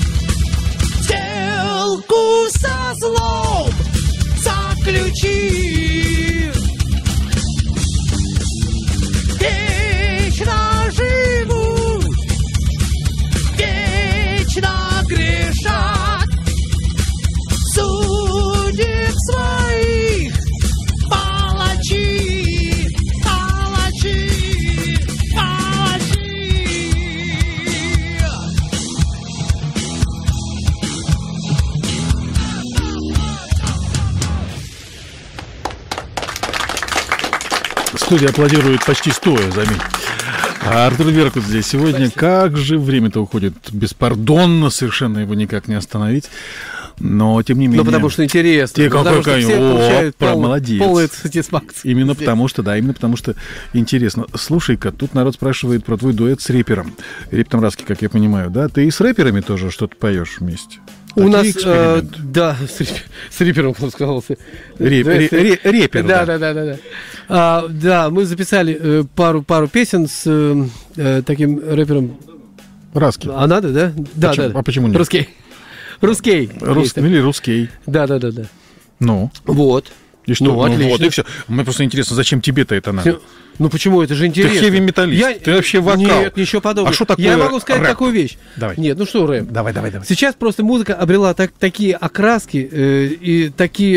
сделку со злом заключи. Вечно живут, вечно грешат, судеб своих палачи, палачи, палачи. Студия аплодирует почти стоя, заметь. А Артур Беркут здесь сегодня. Как же время-то уходит беспардонно, совершенно его никак не остановить. Но, тем не менее... Ну, потому что интересно. Те, потому что все получают молодец. Полную сатисфакцию. Именно потому что интересно. Слушай-ка, тут народ спрашивает про твой дуэт с рэпером. Реп Тамраский, как я понимаю, да? Ты и с рэперами тоже что-то поешь вместе? У нас, да, с рэпером, он сказал. Рэпер, да. Да, мы записали пару песен с таким рэпером. Раски. А надо, да? Да. А почему нет? Русский. Или русский. Да. Ну? Вот. И что? Отлично. Вот, и все. Мне просто интересно, зачем тебе-то это надо? Ну почему? Это же интересно. Ты хэви-металлист, ты вообще вокал. Нет, ничего подобного. А что такое Я могу сказать рэп? такую вещь. Давай. Нет, ну что рэп? Давай. Сейчас просто музыка обрела такие окраски и такие...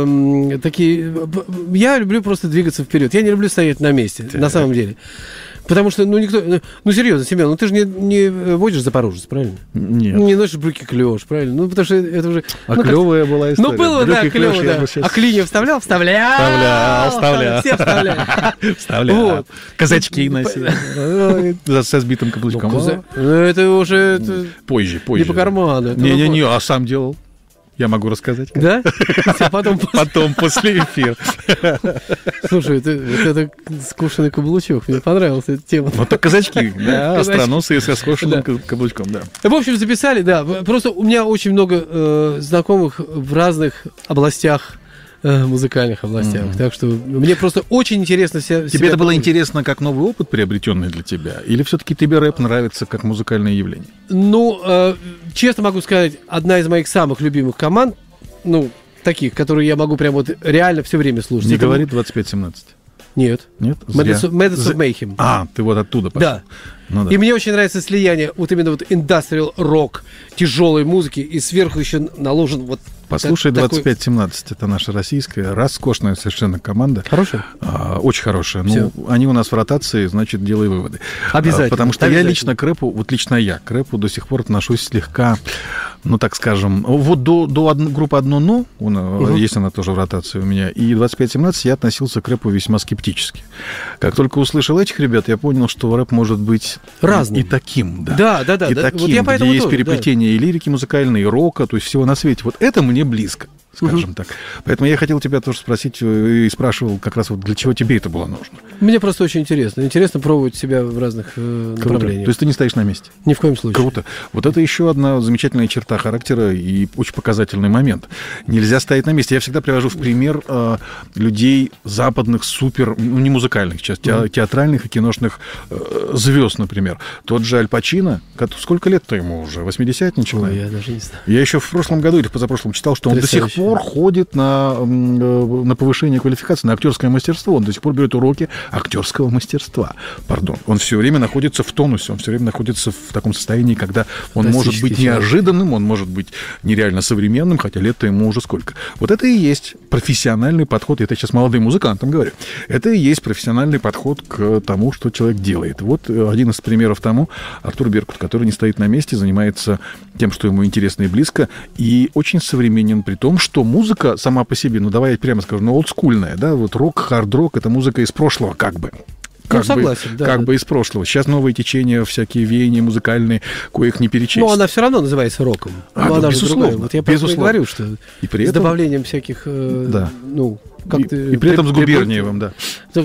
Я люблю просто двигаться вперед. Я не люблю стоять на месте, на самом деле. Потому что, никто... Ну, серьезно, Семен, ты же не водишь Запорожец, правильно? Нет. Не носишь брюки клёш, правильно? Ну, потому что это уже... клёвая была история. Ну, было, да, клёво, да. А клинья вставлял? Вставлял. Все вставляли. Вставлял. Вот. Казачки носили. Со сбитым каблучком. Это уже... Позже. Не по карману. Не, а сам делал. Я могу рассказать. Да? Потом, после эфира. Слушай, это скошенный каблучок. Мне понравилась эта тема. Вот так казачки, да, остроносые со скошенным каблучком, да. В общем, записали, да. Просто у меня очень много знакомых в разных областях, музыкальных областях. Так что мне просто очень интересно Тебе это было интересно как новый опыт, приобретенный для тебя? Или все-таки тебе рэп нравится как музыкальное явление? Ну, честно могу сказать, одна из моих самых любимых команд, таких, которые я могу прям вот реально все время слушать. Не говорит 2517? Нет. Madness of Mayhem. А, ты вот оттуда пошел. Да. Ну, да. И мне очень нравится слияние вот именно вот industrial rock, тяжелой музыки, и сверху еще наложен вот... Послушай, 2517, это наша российская, роскошная совершенно команда. Хорошая? Очень хорошая. Ну, они у нас в ротации, значит, делай выводы. Обязательно. Потому что я лично к рэпу, я к рэпу до сих пор отношусь слегка, так скажем, вот до группы «Одно но», есть она тоже в ротации у меня, и 2517 я относился к рэпу весьма скептически. Как только услышал этих ребят, я понял, что рэп может быть разным. И таким, да. Да. И таким, вот я где есть переплетение и лирики музыкальной, и рока, то есть всего на свете. Вот это мне близко. скажем так. Поэтому я хотел тебя тоже спросить и спрашивал как раз вот для чего тебе это было нужно. Мне просто очень интересно. Интересно пробовать себя в разных направлениях. То есть ты не стоишь на месте? Ни в коем случае. Круто. Вот это еще одна замечательная черта характера и очень показательный момент. Нельзя стоять на месте. Я всегда привожу в пример людей западных супер, ну не музыкальных сейчас, театральных и киношных звезд, например. Тот же Аль Пачино, сколько лет-то ему уже? 80-ничего? Ой, я даже не знаю. Я еще в прошлом году или в позапрошлом читал, что он до сих пор ходит на повышение квалификации, на актерское мастерство. Он до сих пор берет уроки актерского мастерства. Пардон. Он все время находится в тонусе, он все время находится в таком состоянии, когда он может быть неожиданным, он может быть нереально современным, хотя лет-то ему уже сколько. Вот это и есть профессиональный подход, это я сейчас молодым музыкантам говорю, это и есть профессиональный подход к тому, что человек делает. Вот один из примеров тому Артур Беркут, который не стоит на месте, занимается тем, что ему интересно и близко, и очень современен, при том, что музыка сама по себе, ну давай я прямо скажу, ну олдскульная, да, вот рок, хард-рок, это музыка из прошлого как бы. Согласен, да. Бы из прошлого. Сейчас новые течения, всякие веяния музыкальные, коих не перечесть. Но она все равно называется роком. Да, безусловно. Вот я просто говорю, что и при с этом... добавлением всяких... Да. Ну, и при этом с Губерниевым, да.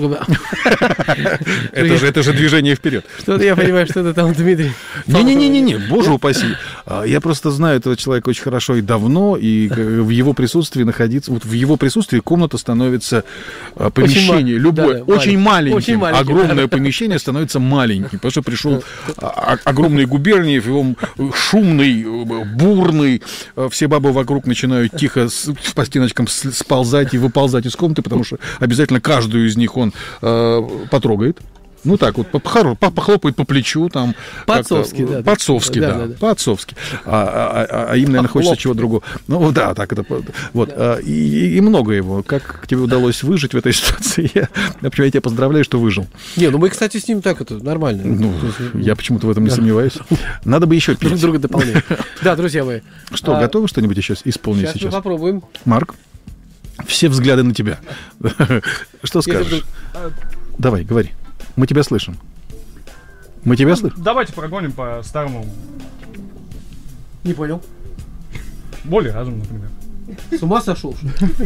Это же движение вперед. Что-то я понимаю, что это там Дмитрий. Не-не-не, боже упаси. Я просто знаю этого человека очень хорошо и давно, и в его присутствии находиться... Вот в его присутствии комната становится помещение любое, очень маленьким. Огромное помещение становится маленьким, потому что пришел огромный Губерниев, и он шумный, бурный, все бабы вокруг начинают тихо по стеночкам сползать и выползать из комнаты, потому что обязательно каждую из них он потрогает. Ну так вот, похлопает по плечу там. По-отцовски, да. По-отцовски, да. По-отцовски. А им, наверное, хочется чего другого. Ну да, так это. Вот. И много его. Как тебе удалось выжить в этой ситуации? Я тебя поздравляю, что выжил. Не, ну мы, кстати, с ним так это нормально. Ну, я почему-то в этом не сомневаюсь. Надо бы еще петь. Друг друга дополняем. Да, друзья мои. Что, готовы что-нибудь еще исполнить сейчас? Сейчас мы попробуем. Марк, все взгляды на тебя. Что скажешь? Давай, говори. Мы тебя слышим. Мы тебя слышим? Давайте прогоним по старому. Не понял. Более разум, например. С ума сошел?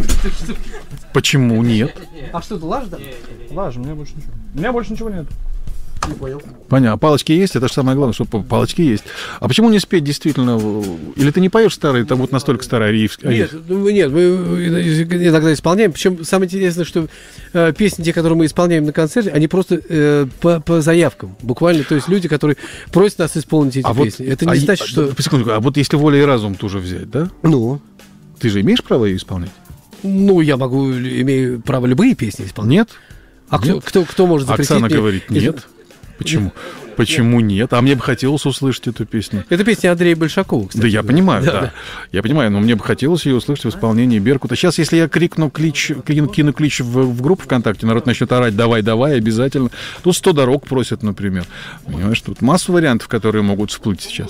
Почему нет? А что, это лаж, да? Лаж, у меня больше ничего. У меня больше ничего нет. Не понял. Понятно. А палочки есть? Это же самое главное, что палочки есть. А почему не спеть действительно? Или ты не поешь старый, там вот настолько старый ариев? Нет, мы иногда исполняем. Причем самое интересное, что песни, те, которые мы исполняем на концерте, они просто по заявкам. Буквально, то есть люди, которые просят нас исполнить эти песни. Это не значит, что... Секунду, а вот если «Воля и разум» тоже взять, да? Ну? Ты же имеешь право ее исполнять? Ну, я имею право любые песни исполнять. Нет? А кто может запретить Оксана мне? говорит, нет. Почему? Почему нет? А мне бы хотелось услышать эту песню. Это песня Андрея Большакова, кстати. Да, я понимаю, да. Я понимаю, но мне бы хотелось ее услышать в исполнении Беркута. Сейчас, если я кину клич в группу ВКонтакте, народ начнет орать «давай, давай», обязательно. Тут 100 дорог просят, например. Понимаешь, тут масса вариантов, которые могут всплыть сейчас.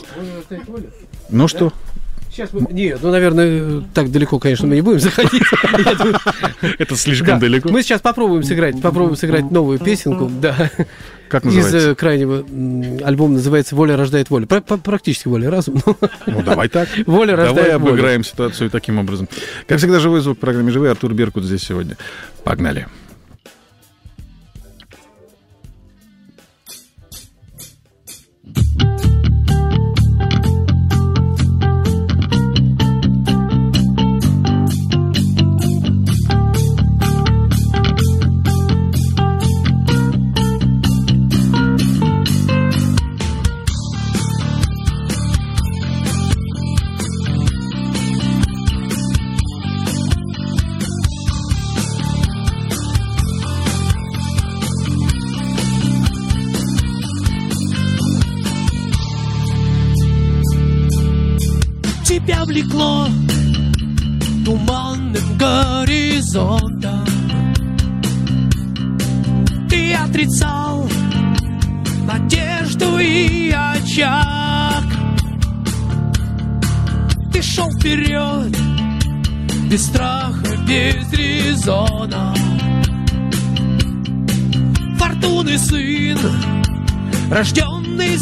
Ну что? Сейчас мы... Нет, ну, наверное, так далеко, конечно, мы не будем заходить. Это слишком далеко. Мы сейчас попробуем сыграть новую песенку, да. Как называется? Из крайнего альбома, называется «Воля рождает волю». Практически «Воля разум». Ну, давай так. «Воля рождает волю». Давай обыграем ситуацию таким образом. Как всегда, живой звук в программе «Живые». Артур Беркут здесь сегодня. Погнали. Тебя влекло туманным горизонтом. Ты отрицал надежду и очаг. Ты шел вперед без страха, без резона. Фортуны сын, рожденный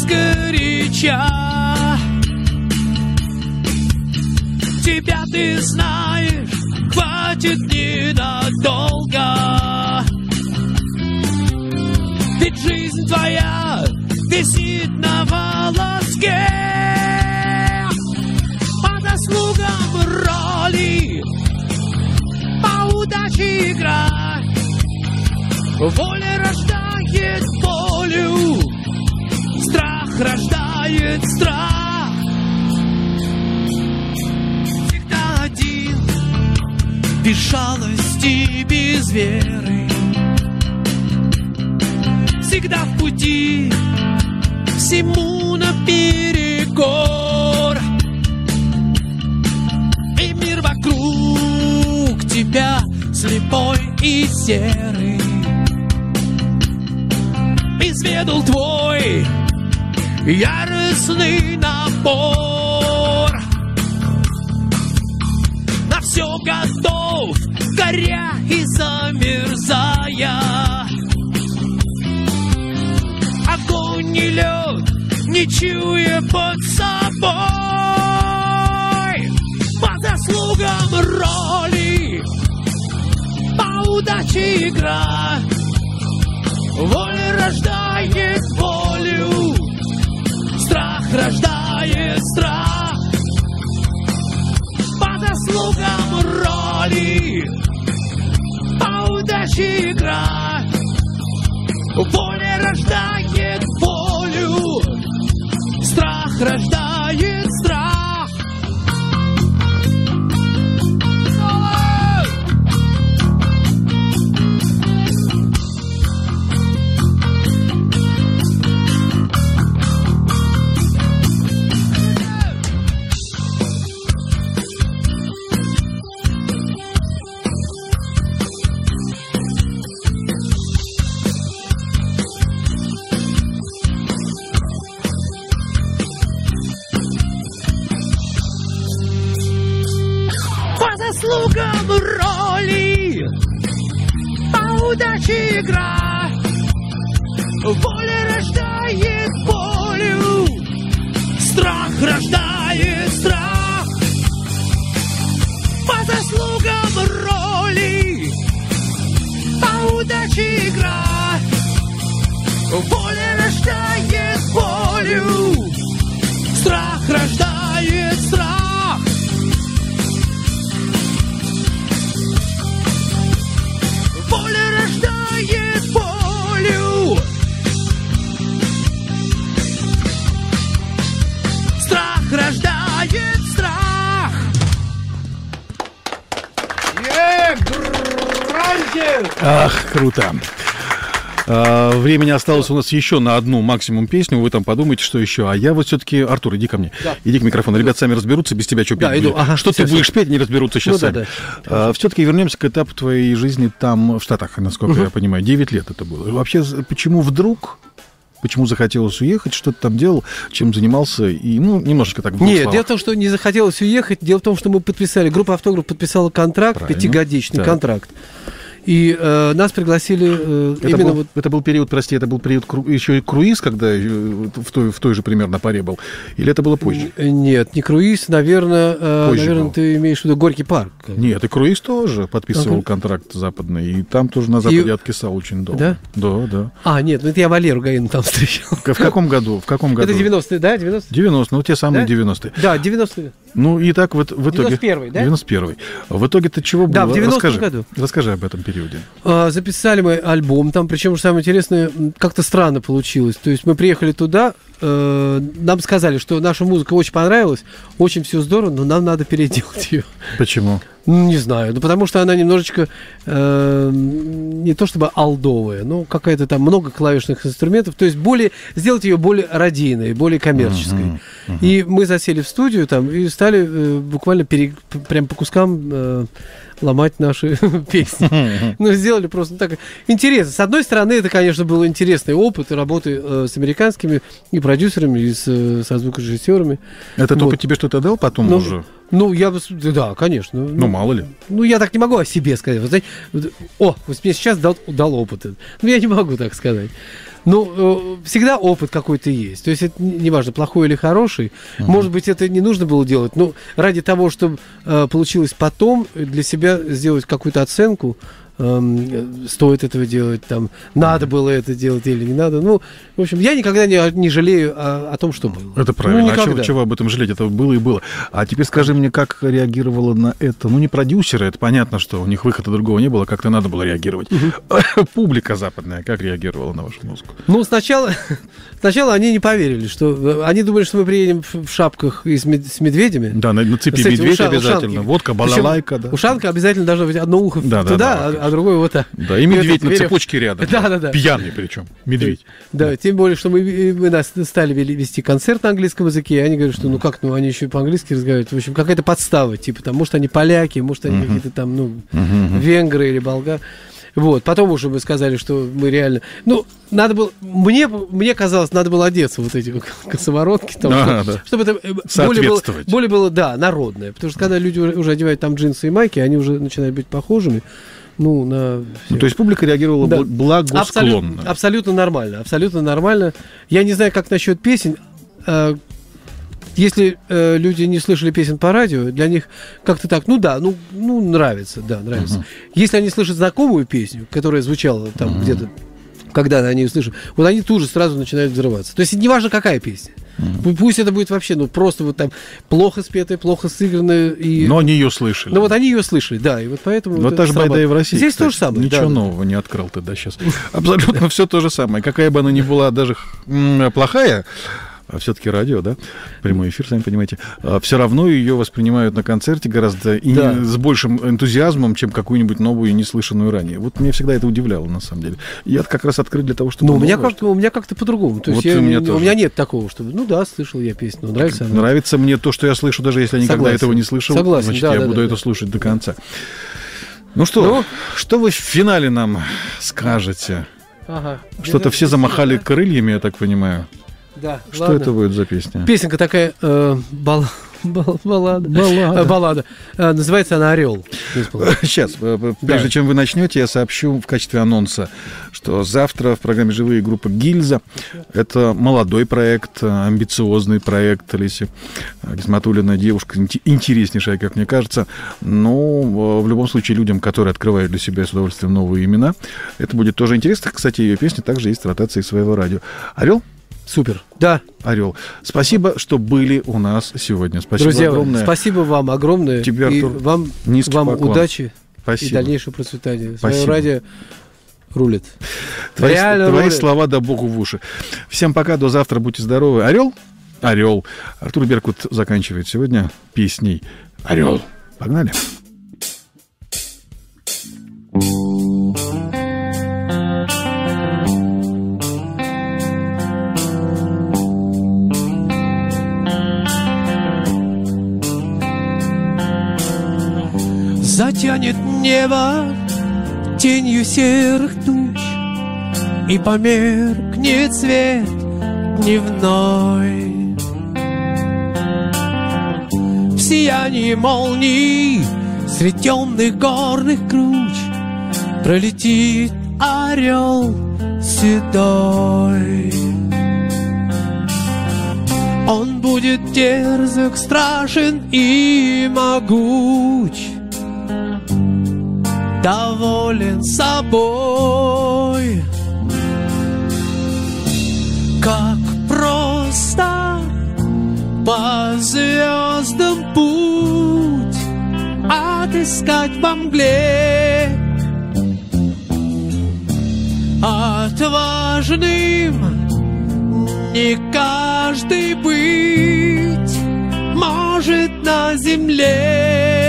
сгоряча. Тебя ты знаешь, хватит ненадолго. Ведь жизнь твоя висит на волоске. По заслугам роли, по удаче игра. Воля рождает волю, страх рождает страх. Всегда один, без жалости, без веры. Всегда в пути, всему наперекор. И мир вокруг тебя слепой и серый. Изведал твой яростный напор. На все готов, горя и замерзая. Огонь и лед, не чуя под собой. По заслугам роли, по удаче игра. Воля рождает волю, страх рождает страх. По заслугам роли, по удаче игра. Воля рождает волю, страх рождает страх. Заслугам роли, по удаче игра. Воля рождает волю, страх рождает страх. По заслугам роли, по удаче игра. Воля рождает волю, страх рождает страх. Воля рождает волю, страх рождает страх. Ах, круто. Времени осталось у нас еще на одну максимум песню. Вы там подумаете, что еще. А я вот все-таки... Артур, иди ко мне. Да. Иди к микрофону. Ребята сами разберутся, без тебя что петь будет. Ага, что ты будешь петь, не разберутся сейчас сами. Да. Все-таки вернемся к этапу твоей жизни там, в Штатах, насколько я понимаю. 9 лет это было. Вообще, почему вдруг... Почему захотелось уехать, что ты там делал, чем занимался, и, ну, немножечко так в двух словах. Нет, дело в том, что не захотелось уехать, дело в том, что мы подписали, группа «Автограф» подписала контракт, 5-годичный контракт. И нас пригласили именно вот... Это был период, прости, это был период еще и круиз, когда в той же примерно паре был? Или это было позже? Нет, не круиз, наверное, ты имеешь в виду Горький парк. Нет, и круиз тоже подписывал контракт западный, и там тоже на Западе откисал очень долго. Да? Да. А, нет, ну это я Валеру Гаину там встречал. В каком году? Это 90-е, да? 90-е, ну те самые 90-е. Да, 90-е. Ну и так вот в итоге... 91-й, да? 91-й. В итоге-то чего было? Да, в 90-м году. Расскажи об этом периоде. Записали мы альбом там, причем, самое интересное, как-то странно получилось. То есть мы приехали туда, нам сказали, что наша музыка очень понравилась, очень все здорово, но нам надо переделать ее. Почему? Не знаю, ну потому что она немножечко не то чтобы олдовая, но какая-то там много клавишных инструментов, то есть сделать ее более радийной, более коммерческой. И мы засели в студию там и стали буквально прям по кускам ломать наши песни. Ну, сделали просто так. Интересно. С одной стороны, это, конечно, был интересный опыт работы с американскими и продюсерами, и со звукорежиссерами. Этот опыт тебе что-то дал потом уже? Ну, да, конечно. Ну, мало ли. Ну, я так не могу о себе сказать. Вот, знаете, вот мне сейчас дал опыт. Ну, я не могу так сказать. Ну, всегда опыт какой-то есть. То есть это неважно, плохой или хороший. Может быть, это не нужно было делать, но ради того, чтобы получилось потом, для себя сделать какую-то оценку, стоит этого делать, там, надо было это делать или не надо. Ну, в общем, я никогда не жалею о том, что было. Это правильно. Ну, чего об этом жалеть? Это было и было. А теперь скажи мне, как реагировала на это? Ну, не продюсеры, это понятно, что у них выхода другого не было, как-то надо было реагировать. Публика западная как реагировала на вашу музыку? Ну, сначала они не поверили, что... Они думали, что мы приедем в шапках и с медведями. Да, на цепи медведь обязательно. Водка, балалайка. Да. Ушанка обязательно должно быть одно ухо туда, а другой вот так. Да, и медведь на цепочке рядом. Да. Пьяный причем. Медведь. Да, тем более, что мы нас стали вести концерт на английском языке, и они говорят, что они еще по-английски разговаривают. В общем, какая-то подстава, типа там, может, они поляки, может, они какие-то там, венгры или болгары. Вот, потом уже мы сказали, что мы реально... Ну, надо было... Мне казалось, надо было одеться вот эти косоворотки, там, чтобы это более было, да, народное. Потому что когда люди уже одевают там джинсы и майки, они уже начинают быть похожими. Ну, то есть публика реагировала благосклонно. Абсолютно нормально. Я не знаю, как насчет песен. Если люди не слышали песен по радио, для них как-то так, нравится. Если они слышат знакомую песню, которая звучала там где-то, когда они ее слышат, вот они тут же сразу начинают взрываться. То есть не важно, какая песня. Пусть это будет вообще, просто вот там плохо спетая, плохо сыгранная. Но они ее слышали. Ну вот они ее слышали, да, и вот поэтому... Вот та же байда и в России. Здесь то же самое. Ничего нового не открыл ты, да, сейчас. Абсолютно все то же самое. Какая бы она ни была даже плохая, а все-таки радио, да, прямой эфир, сами понимаете, все равно ее воспринимают на концерте гораздо с большим энтузиазмом, чем какую-нибудь новую и неслышанную ранее. Вот меня всегда это удивляло, на самом деле. Я как раз открыт для того, чтобы... у меня как-то по-другому. То есть у меня нет такого, чтобы, слышал я песню, нравится она. Нравится мне то, что я слышу, даже если я никогда этого не слышал. Согласен, значит, я буду это слушать до конца. Ну что, что вы в финале нам скажете? Что-то все замахали крыльями, я так понимаю. Да, что это будет за песня? Песенка такая баллада. Называется она «Орел». Сейчас, прежде чем вы начнете, я сообщу в качестве анонса, что завтра в программе «Живые» группа «Гильза». Это молодой проект, амбициозный проект Олеси Гисматуллиной, девушка интереснейшая, как мне кажется. Но в любом случае людям, которые открывают для себя с удовольствием новые имена, это будет тоже интересно. Кстати, ее песня также есть в ротации своего радио. «Орел»? Супер. Да. «Орел». Спасибо, что были у нас сегодня. Спасибо, друзья, огромное. Спасибо вам огромное. Тебе, Артур, вам удачи и дальнейшего процветания. Свое радио рулит. Твои слова да Богу в уши. Всем пока, до завтра, будьте здоровы. «Орел»? «Орел». Артур Беркут заканчивает сегодня песней «Орел». Погнали. Затянет небо тенью серых туч, и померкнет свет дневной. В сиянии молний средь темных горных круч пролетит орел седой. Он будет дерзок, страшен и могуч, доволен собой. Как просто по звездам путь отыскать во мгле. Отважным не каждый быть может на земле.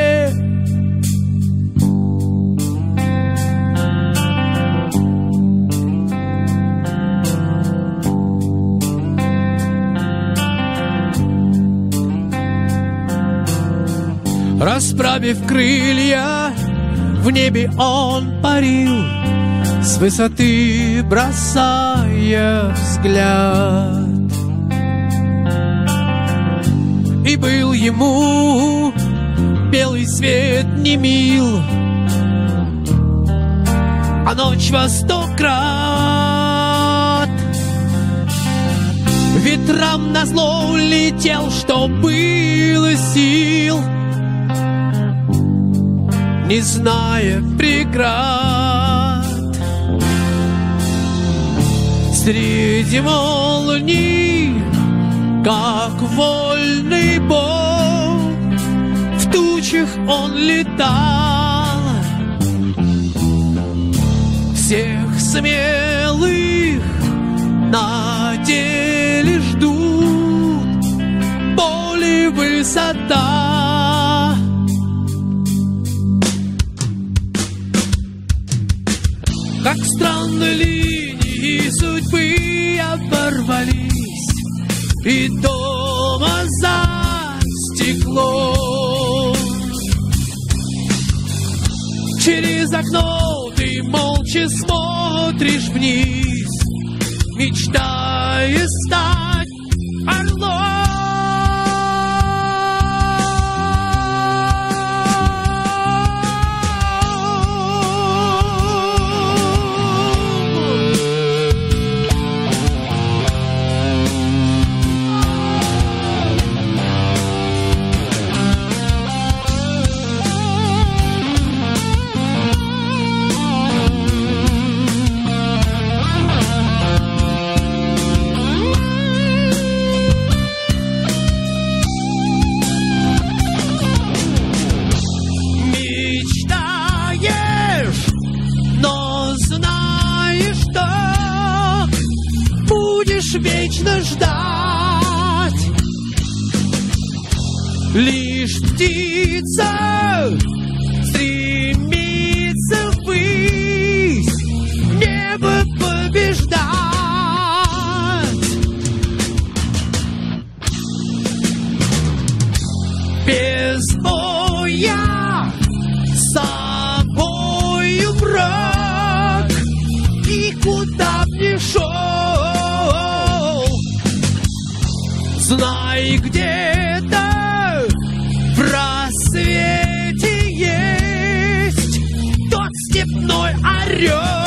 Расправив крылья, в небе он парил, с высоты бросая взгляд. и был ему белый свет не мил, а ночь во 100 крат. Ветрам назло летел, что было сил, не зная преград. Среди молний, как вольный бог, в тучах он летал. Всех смелых на деле ждут боль и высота. Как странные линии судьбы оборвались, и дома за стеклом. Через окно ты молча смотришь вниз, мечтая стать орлом. Вечно ждать. Лишь птица стремится ввысь, небо побеждать. Без боя с собою враг, и куда б ни шел, знай, где-то в рассвете есть тот степной орел.